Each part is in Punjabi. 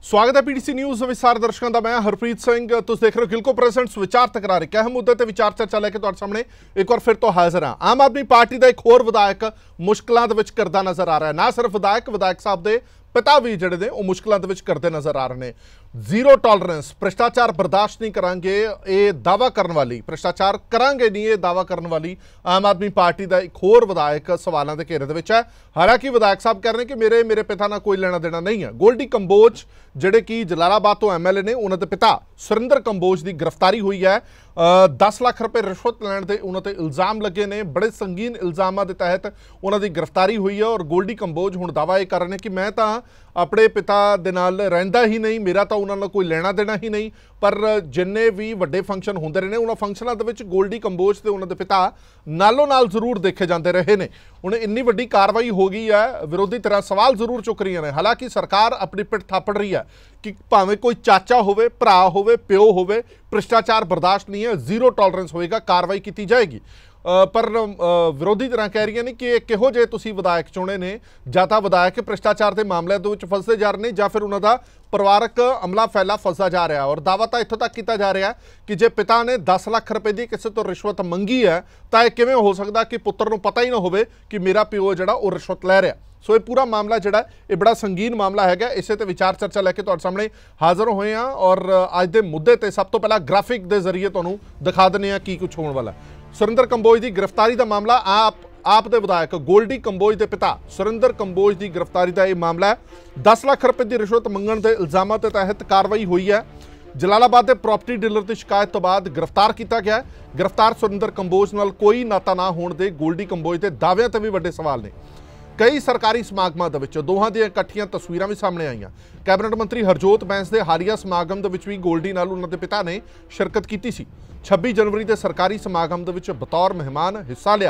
स्वागत है पीटीसी न्यूज़ विस्तार दर्शकों का। मैं हरप्रीत सिंह, तुम देख रहे हो गिलको प्रेजेंट्स विचार तकरार। एक अहम मुद्दे ते विचार चर्चा लैके तुहाडे सामने एक बार फिर तो हाजिर हाँ। आम आदमी पार्टी का एक होर विधायक मुश्किलों के करता नजर आ रहा है। ना सिर्फ विधायक साहब के पिता भी जिहड़े ने मुश्किलों के करते नजर आ रहे हैं। जीरो टॉलरेंस, भ्रष्टाचार बर्दाश्त नहीं करांगे, ये दावा करने वाली, भ्रष्टाचार करांगे नहीं, ये दावा करने वाली आम आदमी पार्टी का एक होर विधायक सवालों के घेरे दे विच है। हालांकि विधायक साहब कह रहे हैं कि मेरे पिता ना कोई लेना देना नहीं है। गोल्डी कंबोज जिहड़े कि जलालाबाद तो MLA ने, उन्होंने पिता सुरिंदर कंबोज की गिरफ्तारी हुई है। 10 लाख रुपए रिश्वत लैण के उन्होंने इल्जाम लगे ने। बड़े संगीन इल्जामों के तहत उन्होंने गिरफ्तारी हुई है और गोल्डी कंबोज हुण दावा यह कर रहे हैं कि मैं तो अपने पिता दे नाल रहिंदा ही नहीं, मेरा तो उन्होंने कोई लेना देना ही नहीं। पर जिन्ने भी वड्डे फंक्शन होंदे रहे ने, उन्होंने फंक्शनों के विच गोल्डी कंबोज ते उन्होंने पिता नालों नाल जरूर देखे जाते रहे ने। हुण इन्नी वड्डी कार्रवाई हो गई है, विरोधी तरह सवाल जरूर चुक रही ने। हालांकि सरकार अपनी पिठ थापड़ रही है कि भावें कोई चाचा होवे, भरा होवे, प्यो होवे, भ्रष्टाचार बर्दाश्त नहीं है, जीरो टॉलरेंस होएगा, कार्रवाई की जाएगी। पर विरोधी तरह कह रही ने कि किहो जे तुसीं विधायक चुने ने, जां तां विधायक भ्रष्टाचार के मामलों के विच फसदे जा रहे हैं जां फिर उन्हों का परिवारक अमला फैला फसदा जा रहा है। और दावा तो इत्थों तक किया जा रहा है कि जे पिता ने 10 लाख रुपए की किसी तो रिश्वत मंगी है तो यह किवें हो सकता कि पुत्र को पता ही ना होवे कि मेरा प्यो जिहड़ा वो रिश्वत लै रहा। सो ये पूरा मामला जिहड़ा ये बड़ा संगीन मामला है। इसे ते विचार चर्चा लैके तुहाडे सामने हाज़र होए हैं और अज के मुद्दे ते सब तो पहला ग्राफिक के जरिए तुहानूं दिखा दिंदे आ की कुछ होने वाला है। सुरिंदर कंबोज की गिरफ्तारी का मामला, आप दे विधायक गोल्डी कंबोज के पिता सुरिंदर कंबोज की गिरफ्तारी का यह मामला है। 10 लाख रुपए की रिश्वत मंगण के इल्जामों के तहत कार्रवाई हुई है। जलालाबाद के प्रॉपर्टी डीलर की शिकायत तो बाद गिरफ्तार किया गया। गिरफ्तार सुरिंदर कंबोज नाल कोई नाता ना होने के गोल्डी कंबोज के दाव्यां ते भी वड्डे सवाल ने। कई सरकारी समागमां दे विच दोहां दी इकट्ठियां तस्वीरां भी सामने आईयां। कैबिनेट मंत्री हरजोत बैंस के हालिया समागम दे विच भी गोल्डी नाल उन्हां दे पिता ने शिरकत की सी। 26 जनवरी के सरकारी समागम दे विच बतौर मेहमान हिस्सा लिया।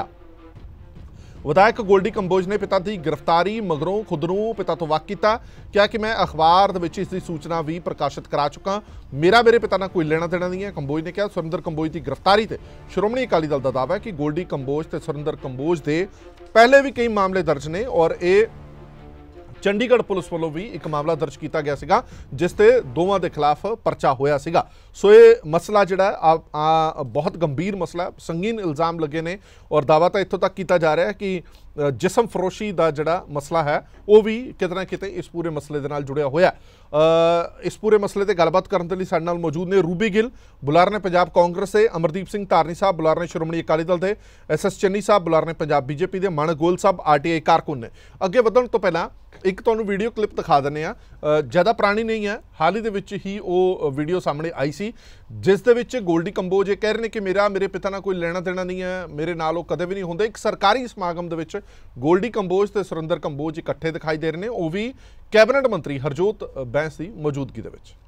विधायक गोल्डी कंबोज ने पिता की गिरफ्तारी मगरों खुद नूं पिता तो वक किया, क्या कि मैं अखबार दे विच इसकी सूचना भी प्रकाशित करा चुका, मेरे पिता ना कोई लेना देना नहीं है। कंबोज ने कहा सुरिंदर कंबोज की गिरफ्तारी से श्रोमणी अकाली दल का दावा है कि गोल्डी कंबोज ते सुरिंदर कंबोज के पहले भी कई मामले दर्ज ने और ये चंडीगढ़ पुलिस वालों भी एक मामला दर्ज किया गया सीगा जिसते दोवां के खिलाफ परचा होया सीगा। सो ये मसला जिहड़ा बहुत गंभीर मसला है, संगीन इल्जाम लगे ने और दावा तो इत्थों तक किया जा रहा है कि जिसम फरोशी का जिहड़ा मसला है वो भी किते ना किते इस पूरे मसले दे नाल जुड़िया होया। इस पूरे मसले ते गलबात करने के लिए साडे नाल मौजूद ने रूबी गिल, बुलार ने पंजाब कांग्रेस से, अमरदीप सिंह धारनी साहब बुलार ने श्रोमणी अकाली दल के, SS चन्नी साहब बुलार ने पंजाब BJP के, माणक गोयल साहब RTI कारकुन ने। अगे वधण तो पहला एक तुहानूं वीडियो क्लिप दिखा दिंदे आ, ज़्यादा पुरानी नहीं है, हाल ही दे विच ही वो वीडियो सामने आई सी जिस दे विच गोल्डी कंबोज ये कह रहे हैं कि मेरे पिता ना कोई लेना देना नहीं है, मेरे नाल वो कदे भी नहीं होंदे। एक सरकारी समागम दे विच गोल्डी कंबोज ते सुरिंदर कंबोज इकट्ठे दिखाई दे रहे हैं, वो भी कैबिनेट मंत्री हरजोत बैंस की मौजूदगी दे विच।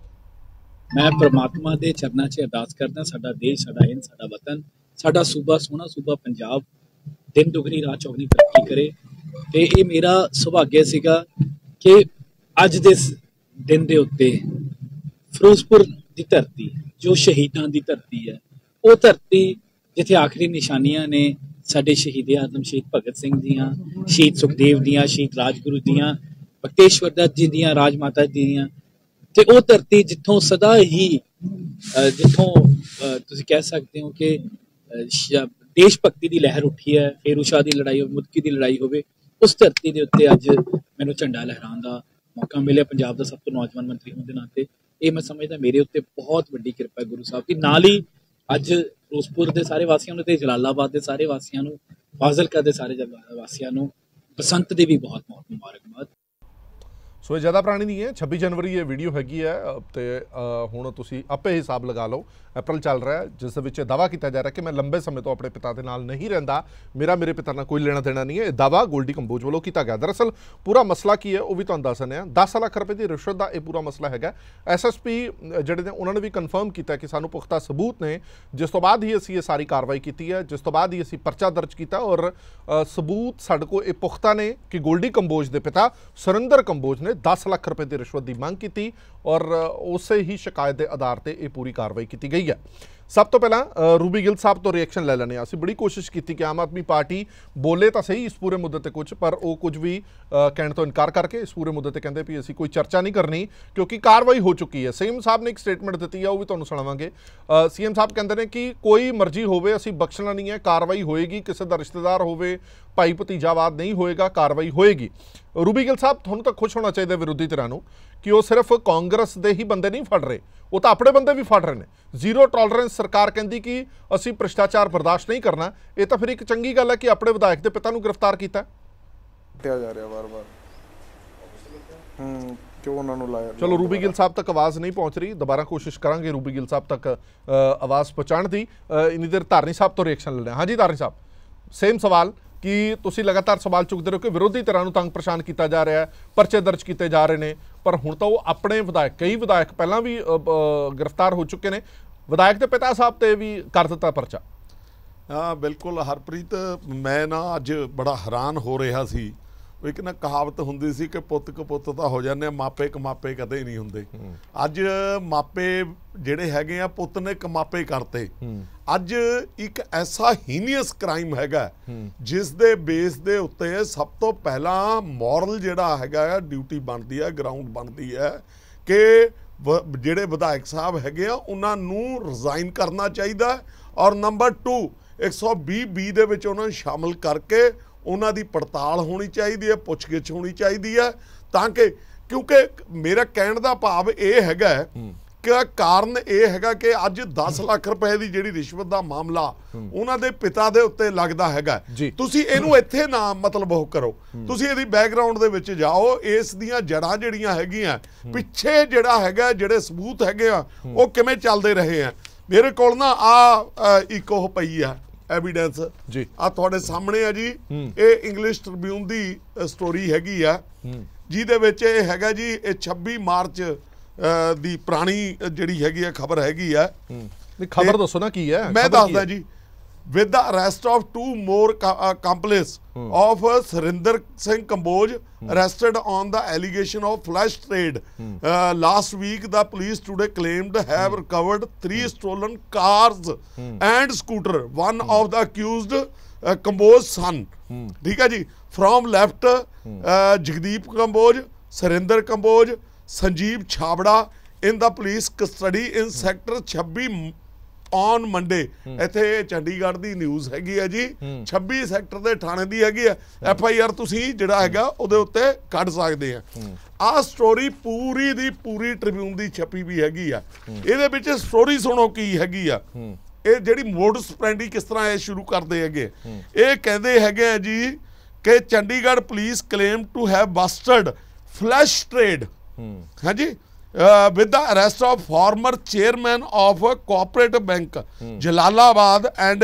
मैं परमात्मा के चरणों 'च अरदास करदा, साडा देश, साडा हिंद, साडा वतन, साडा सूबा, सोहना सूबा पंजाब दिन दुगनी रात चौगनी तरक्की करे। तो ये मेरा सुभाग्य सीगा कि अज दे दिन दे उत्ते फिरोजपुर की धरती जो शहीदां की धरती है, वो धरती जिथे आखिरी निशानियां ने साडे शहीद आजम शहीद भगत सिंह दियां, शहीद सुखदेव दियां, शहीद राजगुरु दियां, बख्तेश्वर दत्त जी दियां, राजमाता दियां, ते वो धरती जिथों सदा ही जिथों तुसीं कह सकते हो कि देश भगती की लहर उठी है, फेरू शाह की लड़ाई हो, मुदकी की लड़ाई होवे, उस धरती के उत्ते अज मैनूं झंडा लहराउण दा मौका मिले पंजाब का सब तो नौजवान मंत्री होने के नाते। ये मैं समझदा मेरे उत्ते बहुत वड्डी किरपा है गुरु साहब की। नाल ही अज फिरोजपुर के सारे वासियों नूं ते जलालाबाद के सारे वासियों नूं, फाजिलका के सारे वासियों नूं बसंत की भी बहुत बहुत मुबारकबाद। सो ये ज़्यादा पुरानी नहीं है, 26 जनवरी ये वीडियो हैगी है तो हुण तुसीं आपे हिसाब लगा लो, अप्रैल चल रहा है जिस विच दावा किया जा रहा है कि मैं लंबे समय तो अपने पिता के नाल नहीं रहिंदा, मेरे पिता नाल कोई लेना देना नहीं है। दावा गोल्डी कंबोज वालों किया गया। दरअसल पूरा मसला की है वो भी तुहानूं दस दिंदे आ। 10 लाख रुपए की रिश्वत का यह पूरा मसला है। SSP जिहड़े ने उन्होंने भी कन्फर्म किया कि सानूं पुख्ता सबूत ने, जिस तो बाद ही असीं ये सारी कार्रवाई की है, जिस तो बाद ही असीं परचा दर्ज किया और सबूत साडे कोल ये पुख्ता ने कि गोल्डी कंबोज के पिता सुरिंदर कंबोज ने 10 लाख रुपए की रिश्वत की मांग की और उस ही शिकायत के आधार पर यह पूरी कार्रवाई की गई है। ਸਭ ਤੋਂ ਪਹਿਲਾਂ ਰੂਬੀ ਗਿੱਲ ਸਾਹਿਬ ਤੋਂ ਰਿਐਕਸ਼ਨ ਲੈ ਲੈਣੇ ਆ। ਅਸੀਂ ਬੜੀ ਕੋਸ਼ਿਸ਼ ਕੀਤੀ ਕਿ ਆਮ ਆਦਮੀ ਪਾਰਟੀ ਬੋਲੇ ਤਾਂ ਸਹੀ ਇਸ ਪੂਰੇ ਮੁੱਦੇ ਤੇ ਕੁਝ, ਪਰ ਉਹ ਕੁਝ ਵੀ ਕਹਿਣ ਤੋਂ ਇਨਕਾਰ ਕਰਕੇ ਇਸ ਪੂਰੇ ਮੁੱਦੇ ਤੇ ਕਹਿੰਦੇ ਵੀ ਅਸੀਂ ਕੋਈ ਚਰਚਾ ਨਹੀਂ ਕਰਨੀ ਕਿਉਂਕਿ ਕਾਰਵਾਈ ਹੋ ਚੁੱਕੀ ਹੈ। ਸੀਐਮ ਸਾਹਿਬ ਨੇ ਇੱਕ ਸਟੇਟਮੈਂਟ ਦਿੱਤੀ ਆ, ਉਹ ਵੀ ਤੁਹਾਨੂੰ ਸੁਣਾਵਾਂਗੇ। ਸੀਐਮ ਸਾਹਿਬ ਕਹਿੰਦੇ ਨੇ ਕਿ ਕੋਈ ਮਰਜ਼ੀ ਹੋਵੇ ਅਸੀਂ ਬਖਸ਼ਣਾ ਨਹੀਂ ਹੈ, ਕਾਰਵਾਈ ਹੋਏਗੀ, ਕਿਸੇ ਦਾ ਰਿਸ਼ਤੇਦਾਰ ਹੋਵੇ, ਭਾਈ ਭਤੀਜਾਵਾਦ ਨਹੀਂ ਹੋਏਗਾ, ਕਾਰਵਾਈ ਹੋਏਗੀ। ਰੂਬੀ ਗਿੱਲ ਸਾਹਿਬ, ਤੁਹਾਨੂੰ ਤਾਂ ਖੁਸ਼ ਹੋਣਾ ਚਾਹੀਦਾ ਵਿਰੋਧੀ ਧਿਰਾਂ ਨੂੰ ਕਿ ਉਹ ਸਿਰਫ ਕਾਂਗਰਸ ਦੇ ਹੀ ਬੰਦੇ ਨਹੀਂ ਫੜ ਰਹੇ, ਉਹ ਤਾਂ ਆਪਣੇ ਬੰਦੇ ਵੀ ਫੜ ਰਹੇ ਨੇ। ਜ਼ੀਰੋ ਟੋਲਰੈਂਸ ਸਰਕਾਰ ਕਹਿੰਦੀ ਕਿ ਅਸੀਂ ਭ੍ਰਿਸ਼ਟਾਚਾਰ ਬਰਦਾਸ਼ਤ ਨਹੀਂ ਕਰਨਾ, ਇਹ ਤਾਂ ਫਿਰ ਇੱਕ ਚੰਗੀ ਗੱਲ ਹੈ ਕਿ ਆਪਣੇ ਵਿਧਾਇਕ ਦੇ ਪਿਤਾ ਨੂੰ ਗ੍ਰਿਫਤਾਰ ਕੀਤਾ ਜਾ ਰਿਹਾ ਵਾਰ-ਵਾਰ। ਕਿਉਂ ਉਹਨਾਂ ਨੂੰ ਲਾਇਆ? ਚਲੋ ਰੂਬੀ ਗਿੱਲ ਸਾਹਿਬ ਤੱਕ ਆਵਾਜ਼ ਨਹੀਂ ਪਹੁੰਚ ਰਹੀ, ਦੁਬਾਰਾ ਕੋਸ਼ਿਸ਼ ਕਰਾਂਗੇ ਰੂਬੀ ਗਿੱਲ ਸਾਹਿਬ ਤੱਕ ਆਵਾਜ਼ ਪਹੁੰਚਾਉਣ ਦੀ। ਇੰਨੀ ਦੇਰ ਧਾਰਨੀ ਸਾਹਿਬ ਤੋਂ ਰਿਐਕਸ਼ਨ ਲੈਣਾ। ਹਾਂਜੀ ਧਾਰਨੀ ਸਾਹਿਬ, ਸੇਮ ਸਵਾਲ ਕਿ ਤੁਸੀਂ ਲਗਾਤਾਰ ਸਵਾਲ ਚੁੱਕਦੇ ਰਹੋ ਕਿ ਵਿਰੋਧੀ ਧਿਰਾਂ ਨੂੰ ਤੰਗ ਪਰੇਸ਼ਾਨ ਕੀਤਾ ਜਾ ਰਿਹਾ ਹੈ, ਪਰਚੇ ਦਰਜ ਕੀਤੇ ਜਾ ਰਹੇ ਨੇ, ਪਰ ਹੁਣ ਤਾਂ ਉਹ ਆਪਣੇ ਵਿਧਾਇਕ, ਕਈ ਵਿਧਾਇਕ ਪਹਿਲਾਂ ਵੀ ਗ੍ਰਿਫਤਾਰ ਹੋ ਚੁੱਕੇ ਨੇ, ਵਿਧਾਇਕ ਦੇ ਪਿਤਾ ਸਾਹਿਬ ਤੇ ਵੀ ਕਰ ਦਿੱਤਾ ਪਰਚਾ। ਹਾਂ ਬਿਲਕੁਲ ਹਰਪ੍ਰੀਤ, ਮੈਂ ਨਾ ਅੱਜ ਬੜਾ ਹੈਰਾਨ ਹੋ ਰਿਹਾ ਸੀ। ਇੱਕ ਨਾ ਕਹਾਵਤ ਹੁੰਦੀ ਸੀ ਕਿ ਪੁੱਤ ਕਪੁੱਤ ਤਾਂ ਹੋ ਜਾਂਦੇ ਆ, ਮਾਪੇ ਕਮਾਪੇ ਕਦੇ ਨਹੀਂ ਹੁੰਦੇ। ਅੱਜ ਮਾਪੇ ਜਿਹੜੇ ਹੈਗੇ ਆ ਪੁੱਤ ਨੇ ਕਮਾਪੇ ਕਰਤੇ। ਅੱਜ ਇੱਕ ਐਸਾ ਹੀਨੀਅਸ ਕ੍ਰਾਈਮ ਹੈਗਾ ਜਿਸ ਦੇ ਬੇਸ ਦੇ ਉੱਤੇ ਸਭ ਤੋਂ ਪਹਿਲਾਂ ਮੋਰਲ ਜਿਹੜਾ ਹੈਗਾ ਡਿਊਟੀ ਬਣਦੀ ਹੈ, ਗਰਾਊਂਡ ਬਣਦੀ ਹੈ ਕਿ ਜਿਹੜੇ ਵਿਧਾਇਕ ਸਾਹਿਬ ਹੈਗੇ ਆ ਉਹਨਾਂ ਨੂੰ ਰਿਜ਼ਾਈਨ ਕਰਨਾ ਚਾਹੀਦਾ। ਔਰ ਨੰਬਰ 2 120B ਦੇ ਵਿੱਚ ਉਹਨਾਂ ਨੂੰ ਸ਼ਾਮਲ ਕਰਕੇ ਉਹਨਾਂ ਦੀ ਪੜਤਾਲ ਹੋਣੀ ਚਾਹੀਦੀ ਹੈ, ਪੁੱਛਗਿੱਛ ਹੋਣੀ ਚਾਹੀਦੀ ਹੈ, ਤਾਂ ਕਿ ਕਿਉਂਕਿ ਮੇਰਾ ਕਹਿਣ ਦਾ ਭਾਵ ਇਹ ਹੈਗਾ ਕਿ ਕਾਰਨ ਇਹ ਹੈਗਾ ਕਿ ਅੱਜ 10 ਲੱਖ ਰੁਪਏ ਦੀ ਜਿਹੜੀ ਰਿਸ਼ਵਤ ਦਾ ਮਾਮਲਾ ਉਹਨਾਂ ਦੇ ਪਿਤਾ ਦੇ ਉੱਤੇ ਲੱਗਦਾ ਹੈਗਾ। ਤੁਸੀਂ ਇਹਨੂੰ ਇੱਥੇ ਨਾ ਮਤਲਬ ਉਹ ਕਰੋ, ਤੁਸੀਂ ਇਹਦੀ ਬੈਕਗਰਾਉਂਡ ਦੇ ਵਿੱਚ ਜਾਓ, ਇਸ ਦੀਆਂ ਜੜਾਂ ਜਿਹੜੀਆਂ ਹੈਗੀਆਂ ਪਿੱਛੇ ਜਿਹੜਾ ਹੈਗਾ, ਜਿਹੜੇ ਸਬੂਤ ਹੈਗੇ ਆ ਉਹ ਕਿਵੇਂ ਚੱਲਦੇ ਰਹੇ ਆ। ਮੇਰੇ ਕੋਲ ਨਾ ਇੱਕ ਉਹ ਪਈ ਆ ਐਵੀਡੈਂਸ ਜੀ, ਆ ਤੁਹਾਡੇ ਸਾਹਮਣੇ ਆ ਜੀ। ਇਹ ਇੰਗਲਿਸ਼ ਟ੍ਰਿਬਿਊਨ ਦੀ ਸਟੋਰੀ ਹੈਗੀ ਆ ਜਿਹਦੇ ਵਿੱਚ ਇਹ ਹੈਗਾ ਜੀ, ਇਹ 26 ਮਾਰਚ ਦੀ ਪੁਰਾਣੀ ਜਿਹੜੀ ਹੈਗੀ ਆ ਖਬਰ ਹੈਗੀ ਆ। ਖਬਰ ਦੱਸੋ ਨਾ ਕੀ ਹੈ। ਮੈਂ ਦੱਸਦਾ ਜੀ। with the arrest of 2 more accomplices of Surinder Singh Kamboj arrested on the allegation of flash trade. Last week the police today claimed have recovered 3 stolen cars and scooter. One of the accused Kamboj's son, ठीक है जी, from left Jagdeep Kamboj, Surinder Kamboj, Sanjeev Chhabda in the police custody in sector 26 on Monday. ਇੱਥੇ ਚੰਡੀਗੜ੍ਹ ਦੀ ਨਿਊਜ਼ ਹੈਗੀ ਆ ਜੀ, 26 ਸੈਕਟਰ ਦੇ ਥਾਣੇ ਦੀ ਹੈਗੀ ਆ। FIR ਤੁਸੀਂ ਜਿਹੜਾ ਹੈਗਾ ਉਹਦੇ ਉੱਤੇ ਕੱਢ ਸਕਦੇ ਆ। ਆਹ ਸਟੋਰੀ ਪੂਰੀ ਦੀ ਪੂਰੀ ਟ੍ਰਿਬਿਊਨ ਦੀ ਛਪੀ ਵੀ ਹੈਗੀ ਆ। ਇਹਦੇ ਵਿੱਚ ਸਟੋਰੀ ਸੁਣੋ ਕੀ ਹੈਗੀ ਆ। ਇਹ ਜਿਹੜੀ ਮੋਡਸ ਆਪਰੈਂਡੀ ਕਿਸ ਤਰ੍ਹਾਂ ਇਹ ਸ਼ੁਰੂ ਕਰਦੇ ਹੈਗੇ, ਇਹ ਕਹਿੰਦੇ ਹੈਗੇ ਆ ਜੀ ਕਿ Chandigarh police claim to have busted flesh trade, ਹਾਂਜੀ, with the arrest of former chairman of a cooperative bank Jalalabad and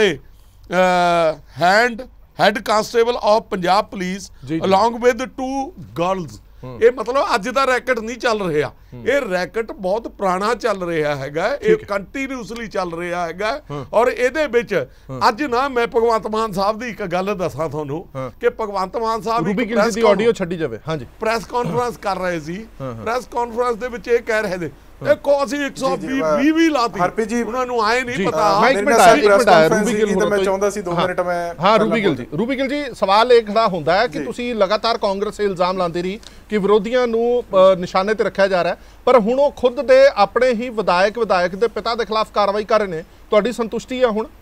a head constable of Punjab police along with 2 girls। ਇਹ ਮਤਲਬ ਅੱਜ ਦਾ ਰੈਕਟ ਨਹੀਂ ਚੱਲ ਰਿਹਾ, ਇਹ ਰੈਕਟ ਬਹੁਤ ਪੁਰਾਣਾ ਚੱਲ ਰਿਹਾ ਹੈਗਾ, ਇਹ ਕੰਟੀਨਿਊਸਲੀ ਚੱਲ ਰਿਹਾ ਹੈਗਾ। ਔਰ ਇਹਦੇ ਵਿੱਚ ਅੱਜ ਨਾ ਮੈਂ ਭਗਵੰਤ ਮਾਨ ਸਾਹਿਬ ਦੀ ਇੱਕ ਗੱਲ ਦੱਸਾਂ ਤੁਹਾਨੂੰ ਕਿ ਭਗਵੰਤ ਮਾਨ ਸਾਹਿਬ ਰੂਬੀ ਗਿੱਲ ਦੀ ਆਡੀਓ ਛੱਡੀ ਜਾਵੇ। ਹਾਂਜੀ, ਪ੍ਰੈਸ ਕਾਨਫਰੰਸ ਕਰ ਰਹੇ ਸੀ। ਪ੍ਰੈਸ ਕਾਨਫਰੰਸ ਦੇ ਵਿੱਚ ਇਹ ਕਹਿ ਰਹੇ ਨੇ ਦੇਖੋ ਅਸੀਂ 120 ਵੀ ਲਾਤੀ। ਹਰਪ੍ਰੀਤ ਜੀ, ਉਹਨਾਂ ਨੂੰ ਆਏ ਨਹੀਂ ਪਤਾ। ਮੈਂ ਇੱਕ ਮਿੰਟ ਆਇਆ ਰੂਬੀ ਗਿੱਲ ਨੂੰ, ਮੈਂ ਚਾਹੁੰਦਾ ਸੀ 2 ਮਿੰਟ ਮੈਂ। ਹਾਂ ਰੂਬੀ ਗਿੱਲ ਜੀ, ਸਵਾਲ ਇਹ ਖੜਾ ਹੁੰਦਾ ਹੈ ਕਿ ਤੁਸੀਂ ਲਗਾਤਾਰ ਕਾਂਗਰਸ 'ਤੇ ਇਲਜ਼ਾਮ ਲਾਉਂਦੇ ਰਹੀ ਕਿ ਵਿਰੋਧੀਆਂ ਨੂੰ ਨਿਸ਼ਾਨੇ ਤੇ ਰੱਖਿਆ ਜਾ ਰਿਹਾ, ਪਰ ਹੁਣ ਉਹ ਖੁਦ ਦੇ ਆਪਣੇ ਹੀ ਵਿਧਾਇਕ ਦੇ ਪਿਤਾ ਦੇ ਖਿਲਾਫ ਕਾਰਵਾਈ ਕਰ ਰਹੇ ਨੇ, ਤੁਹਾਡੀ ਸੰਤੁਸ਼ਟੀ ਹੈ ਹੁਣ?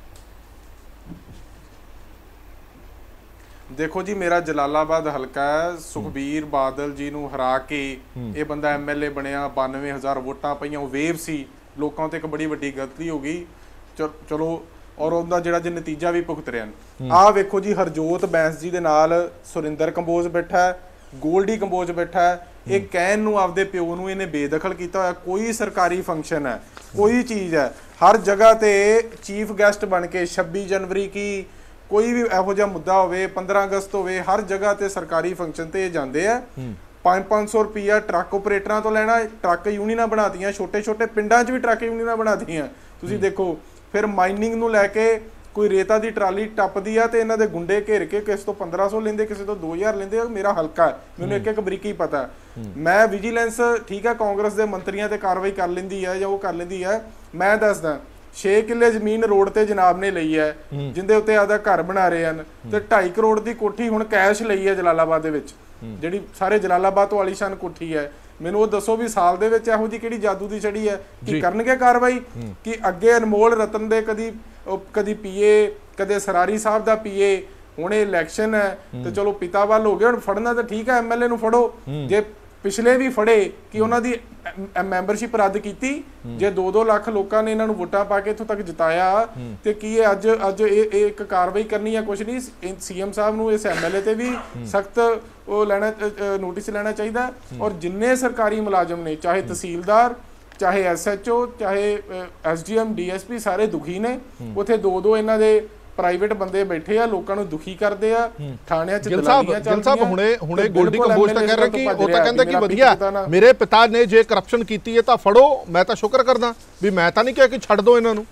देखो जी, मेरा जलालाबाद हल्का है, सुखबीर बादल जी ਨੂੰ ਹਰਾ ਕੇ ਇਹ ਬੰਦਾ MLA ਬਣਿਆ, 92,000 ਵੋਟਾਂ ਪਈਆਂ, ਉਹ ਵੇਵ ਸੀ ਲੋਕਾਂ ਤੇ, ਇੱਕ ਬੜੀ ਵੱਡੀ ਗਲਤੀ ਹੋ ਗਈ। ਚਲੋ, ਔਰ ਉਹਦਾ ਜਿਹੜਾ ਜੇ ਨਤੀਜਾ ਵੀ ਭੁਗਤ ਰਹੇ ਹਨ। ਆਹ ਵੇਖੋ ਜੀ, ਹਰਜੋਤ ਬੈਂਸ ਜੀ ਦੇ ਨਾਲ ਸੁਰਿੰਦਰ ਕੰਬੋਜ ਬੈਠਾ ਹੈ, ਗੋਲਡੀ ਕੰਬੋਜ ਬੈਠਾ ਹੈ। ਇਹ ਕਹਿਣ ਨੂੰ ਆਪਦੇ ਪਿਓ ਨੂੰ ਇਹਨੇ ਬੇਦਖਲ ਕੀਤਾ ਹੋਇਆ। ਕੋਈ ਸਰਕਾਰੀ ਫੰਕਸ਼ਨ ਹੈ, ਕੋਈ ਚੀਜ਼ ਹੈ, ਹਰ ਜਗ੍ਹਾ ਤੇ ਚੀਫ ਗੈਸਟ ਬਣ ਕੇ 26 जनवरी की ਕੋਈ ਵੀ ਇਹੋ ਜਿਹਾ ਮੁੱਦਾ ਹੋਵੇ, 15 ਅਗਸਤ ਹੋਵੇ, ਹਰ ਜਗ੍ਹਾ ਤੇ ਸਰਕਾਰੀ ਫੰਕਸ਼ਨ ਤੇ ਜਾਂਦੇ ਆ। 500 ਰੁਪਈਆ ਟਰੱਕ ਆਪਰੇਟਰਾਂ ਤੋਂ ਲੈਣਾ। ਟਰੱਕ ਯੂਨੀਅਨਾਂ ਬਣਾਤੀਆਂ, ਛੋਟੇ ਛੋਟੇ ਪਿੰਡਾਂ 'ਚ ਵੀ ਟਰੱਕ ਯੂਨੀਅਨਾਂ ਬਣਾਤੀਆਂ। ਤੁਸੀਂ ਦੇਖੋ, ਫਿਰ ਮਾਈਨਿੰਗ ਨੂੰ ਲੈ ਕੇ ਕੋਈ ਰੇਤਾ ਦੀ ਟਰਾਲੀ ਟੱਪਦੀ ਆ ਤੇ ਇਹਨਾਂ ਦੇ ਗੁੰਡੇ ਘੇਰ ਕੇ ਕਿਸੇ ਤੋਂ 1500 ਲੈਂਦੇ, ਕਿਸੇ ਤੋਂ 2000 ਲੈਂਦੇ। ਮੇਰਾ ਹਲਕਾ ਹੈ, ਮੈਨੂੰ ਇੱਕ ਇੱਕ ਬਰੀਕੀ ਪਤਾ। ਮੈਂ ਵਿਜੀਲੈਂਸ ਠੀਕ ਹੈ, ਕਾਂਗਰਸ ਦੇ ਮੰਤਰੀਆਂ ਤੇ ਕਾਰਵਾਈ ਕਰ ਲੈਂਦੀ ਹੈ ਜਾਂ ਉਹ ਕਰ ਲੈਂਦੀ ਹੈ। ਮੈਂ ਦੱਸਦਾ 6 ਕਿੱਲੇ ਜ਼ਮੀਨ ਰੋਡ ਤੇ ਜਨਾਬ ਨੇ ਲਈ ਹੈ, ਜਿੰਦੇ ਉੱਤੇ ਆਦਾ ਘਰ ਬਣਾ ਰਹੇ ਹਨ, ਤੇ 2.5 ਕਰੋੜ ਦੀ ਕੋਠੀ ਹੁਣ ਕੈਸ਼ ਲਈ ਹੈ ਜਲਾਲਾਬਾਦ ਦੇ ਵਿੱਚ, ਜਿਹੜੀ ਸਾਰੇ ਜਲਾਲਾਬਾਦ ਤੋਂ ਆਲੀਸ਼ਾਨ ਕੋਠੀ ਹੈ। ਮੈਨੂੰ ਉਹ ਦੱਸੋ ਵੀ ਸਾਲ ਦੇ ਵਿੱਚ ਇਹੋ ਜਿਹੀ ਕਿਹੜੀ ਜਾਦੂ ਦੀ ਛੜੀ ਹੈ ਕਿ ਕਰਨਗੇ ਕਾਰਵਾਈ? ਕਿ ਅੱਗੇ ਅਨਮੋਲ ਰਤਨ ਦੇ ਕਦੀ ਪੀਏ, ਕਦੇ ਸਰਾਰੀ ਸਾਹਿਬ ਦਾ ਪੀਏ, ਹੁਣ ਇਹ ਇਲੈਕਸ਼ਨ ਹੈ ਤੇ ਚਲੋ ਪਿਤਾ ਵੱਲ ਹੋ ਗਿਆ, ਹੁਣ ਫੜਨਾ ਤਾਂ ਠੀਕ ਹੈ, ਐਮਐਲਏ ਨੂੰ ਫੜੋ। ਜੇ ਪਿਛਲੇ ਵੀ ਫੜੇ ਕਿ ਉਹਨਾਂ ਦੀ ਮੈਂਬਰਸ਼ਿਪ ਰੱਦ ਕੀਤੀ, ਜੇ 2-2 ਲੱਖ ਲੋਕਾਂ ਨੇ ਇਹਨਾਂ ਨੂੰ ਵੋਟਾਂ ਪਾ ਕੇ ਇੱਥੋਂ ਤੱਕ ਜਿਤਾਇਆ, ਤੇ ਕੀ ਇਹ ਅੱਜ ਇਹ ਇੱਕ ਕਾਰਵਾਈ ਕਰਨੀ ਹੈ? ਕੁਛ ਨਹੀਂ। ਸੀਐਮ ਸਾਹਿਬ ਨੂੰ ਇਸ ਐਮਐਲਏ ਤੇ ਵੀ ਸਖਤ ਉਹ ਨੋਟਿਸ ਲੈਣਾ ਚਾਹੀਦਾ। ਔਰ ਜਿੰਨੇ ਸਰਕਾਰੀ ਮੁਲਾਜ਼ਮ ਨੇ, ਚਾਹੇ ਤਹਿਸੀਲਦਾਰ, ਚਾਹੇ ਐਸਐਚਓ, ਚਾਹੇ ਐਸਡੀਐਮ, ਡੀਐਸਪੀ, ਸਾਰੇ ਦੁਖੀ ਨੇ। ਉੱਥੇ 2-2 ਇਹਨਾਂ ਦੇ ਪ੍ਰਾਈਵੇਟ ਬੰਦੇ ਬੈਠੇ ਆ, ਲੋਕਾਂ ਨੂੰ ਦੁਖੀ ਕਰਦੇ ਆ, ਥਾਣਿਆਂ 'ਚ ਦਲਾਲੀਆਂ ਚੱਲਦੀਆਂ। ਸਾਹਿਬ ਹੁਣੇ ਗੋਲਡੀ ਕੰਬੋਜ ਤਾਂ ਕਹਿ ਰਿਹਾ ਕਿ ਉਹ ਤਾਂ ਕਹਿੰਦਾ ਕਿ ਵਧੀਆ, ਮੇਰੇ ਪਿਤਾ ਨੇ ਜੇ ਕਰਪਸ਼ਨ ਕੀਤੀ ਹੈ ਤਾਂ ਫੜੋ। ਮੈਂ ਤਾਂ ਸ਼ੁਕਰ ਕਰਦਾ ਵੀ ਮੈਂ ਤਾਂ ਨਹੀਂ ਕਿਹਾ ਕਿ ਛੱਡ ਦਿਓ ਇਹਨਾਂ ਨੂੰ।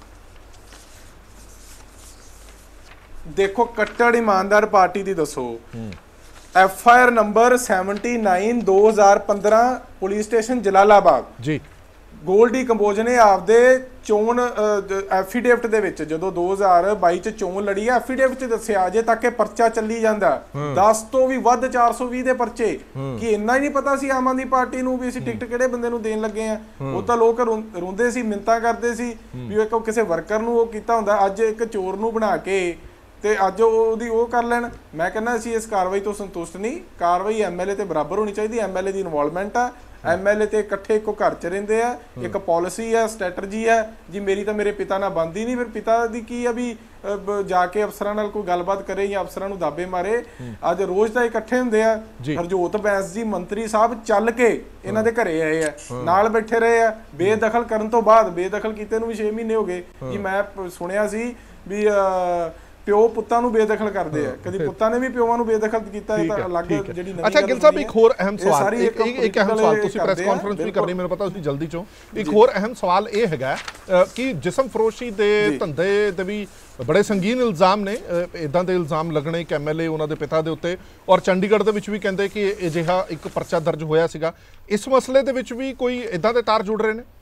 ਦੇਖੋ ਕੱਟੜ ਇਮਾਨਦਾਰ ਪਾਰਟੀ ਦੀ ਦੱਸੋ, FIR number 79/2015 police station Jalalabad ji. Goldy Kamboj ਨੇ ਆਪਦੇ ਚੋਣ ਐਫੀਡੇਵਿਟ ਦੇ ਵਿੱਚ, ਜਦੋਂ 2022 ਚ ਚੋਣ ਲੜੀ ਹੈ, ਐਫੀਡੇਵਿਟ ਚ ਦੱਸਿਆ ਅਜੇ ਤੱਕ ਇਹ ਪਰਚਾ ਚੱਲੀ ਜਾਂਦਾ 10 ਤੋਂ ਵੀ ਵੱਧ 420 ਦੇ ਪਰਚੇ। ਕਿ ਇੰਨਾ ਹੀ ਨਹੀਂ ਪਤਾ ਸੀ ਆਮ ਆਦਮੀ ਪਾਰਟੀ ਨੂੰ ਵੀ ਅਸੀਂ ਟਿਕਟ ਕਿਹੜੇ ਬੰਦੇ ਨੂੰ ਦੇਣ ਲੱਗੇ ਆ? ਉਹ ਤਾਂ ਲੋਕ ਰੋਂਦੇ ਸੀ, ਮਿੰਨਤਾਂ ਕਰਦੇ ਸੀ ਵੀ ਉਹ ਕਿਸੇ ਵਰਕਰ ਨੂੰ ਉਹ ਕੀਤਾ ਹੁੰਦਾ। ਅੱਜ ਇੱਕ ਚੋਰ ਨੂੰ ਬਣਾ ਕੇ ਤੇ ਅੱਜ ਉਹਦੀ ਉਹ ਕਰ ਲੈਣ। ਮੈਂ ਕਹਿੰਦਾ ਅਸੀਂ ਇਸ ਕਾਰਵਾਈ ਤੋਂ ਸੰਤੁਸ਼ਟ ਨਹੀਂ। ਕਾਰਵਾਈ ਐਮਐਲਏ ਤੇ ਬਰਾਬਰ ਹੋਣੀ ਚਾਹੀਦੀ। ਐਮਐਲਏ ਦੀ ਇਨਵੋਲਵਮੈਂਟ ਆ, ਐਮਐਲਏ ਤੇ ਇਕੱਠੇ ਇੱਕੋ ਘਰ 'ਚ ਰਹਿੰਦੇ ਆ, ਇੱਕ ਪਾਲਿਸੀ ਹੈ, ਸਟ੍ਰੈਟਜੀ ਹੈ ਜੀ। ਮੇਰੀ ਤਾਂ ਮੇਰੇ ਪਿਤਾ ਨਾਲ ਬਣਦੀ ਨਹੀਂ, ਫਿਰ ਪਿਤਾ ਦੀ ਕੀ ਆ ਵੀ ਜਾ ਕੇ ਅਫਸਰਾਂ ਨਾਲ ਕੋਈ ਗੱਲਬਾਤ ਕਰੇ ਜਾਂ ਅਫਸਰਾਂ ਨੂੰ ਦਾਬੇ ਮਾਰੇ। ਅੱਜ ਰੋਜ਼ ਤਾਂ ਇਕੱਠੇ ਹੁੰਦੇ ਆ। ਹਰਜੋਤ ਬੈਂਸ ਜੀ ਮੰਤਰੀ ਸਾਹਿਬ ਚੱਲ ਕੇ ਇਹਨਾਂ ਦੇ ਘਰੇ ਆਏ ਆ, ਨਾਲ ਬੈਠੇ ਰਹੇ ਆ ਬੇਦਖਲ ਕਰਨ ਤੋਂ ਬਾਅਦ। ਬੇਦਖਲ ਕੀਤੇ ਨੂੰ ਵੀ 6 ਮਹੀਨੇ ਹੋ ਗਏ ਜੀ। ਮੈਂ ਸੁਣਿਆ ਸੀ ਵੀ ਪਿਓ ਪੁੱਤਾਂ ਨੂੰ ਬੇਦਖਲ ਕਰਦੇ ਆ, ਕਦੀ ਪੁੱਤਾਂ ਨੇ ਵੀ ਪਿਓਾਂ ਨੂੰ ਬੇਦਖਲ ਕੀਤਾ। ਇਹ ਤਾਂ ਅਲੱਗ ਜਿਹੜੀ ਨਵੀਂ। ਅੱਛਾ ਗਿੱਲ ਸਾਹਿਬ, ਇੱਕ ਹੋਰ ਅਹਿਮ ਸਵਾਲ, ਇੱਕ ਅਹਿਮ ਸਵਾਲ, ਤੁਸੀਂ ਪ੍ਰੈਸ ਕਾਨਫਰੰਸ ਵੀ ਕਰਨੀ, ਮੈਨੂੰ ਪਤਾ ਤੁਸੀਂ ਜਲਦੀ ਚੋਂ। ਇੱਕ ਹੋਰ ਅਹਿਮ ਸਵਾਲ ਇਹ ਹੈਗਾ ਕਿ ਜਿਸਮ ਫਰੋਸ਼ੀ ਦੇ ਧੰਦੇ ਤੇ ਵੀ ਬੜੇ ਸੰਗੀਨ ਇਲਜ਼ਾਮ ਨੇ। ਇਦਾਂ ਦੇ ਇਲਜ਼ਾਮ ਲੱਗਣੇ ਇੱਕ ਐਮਐਲਏ ਉਹਨਾਂ ਦੇ ਪਿਤਾ ਦੇ ਉੱਤੇ, ਔਰ ਚੰਡੀਗੜ੍ਹ ਦੇ ਵਿੱਚ ਵੀ ਕਹਿੰਦੇ ਕਿ ਅਜਿਹਾ ਇੱਕ ਪਰਚਾ ਦਰਜ ਹੋਇਆ ਸੀਗਾ। ਇਸ ਮਸਲੇ ਦੇ ਵਿੱਚ ਵੀ ਕੋਈ ਇਦਾਂ ਦੇ ਤਾਰ ਜੁੜ ਰਹੇ ਨੇ?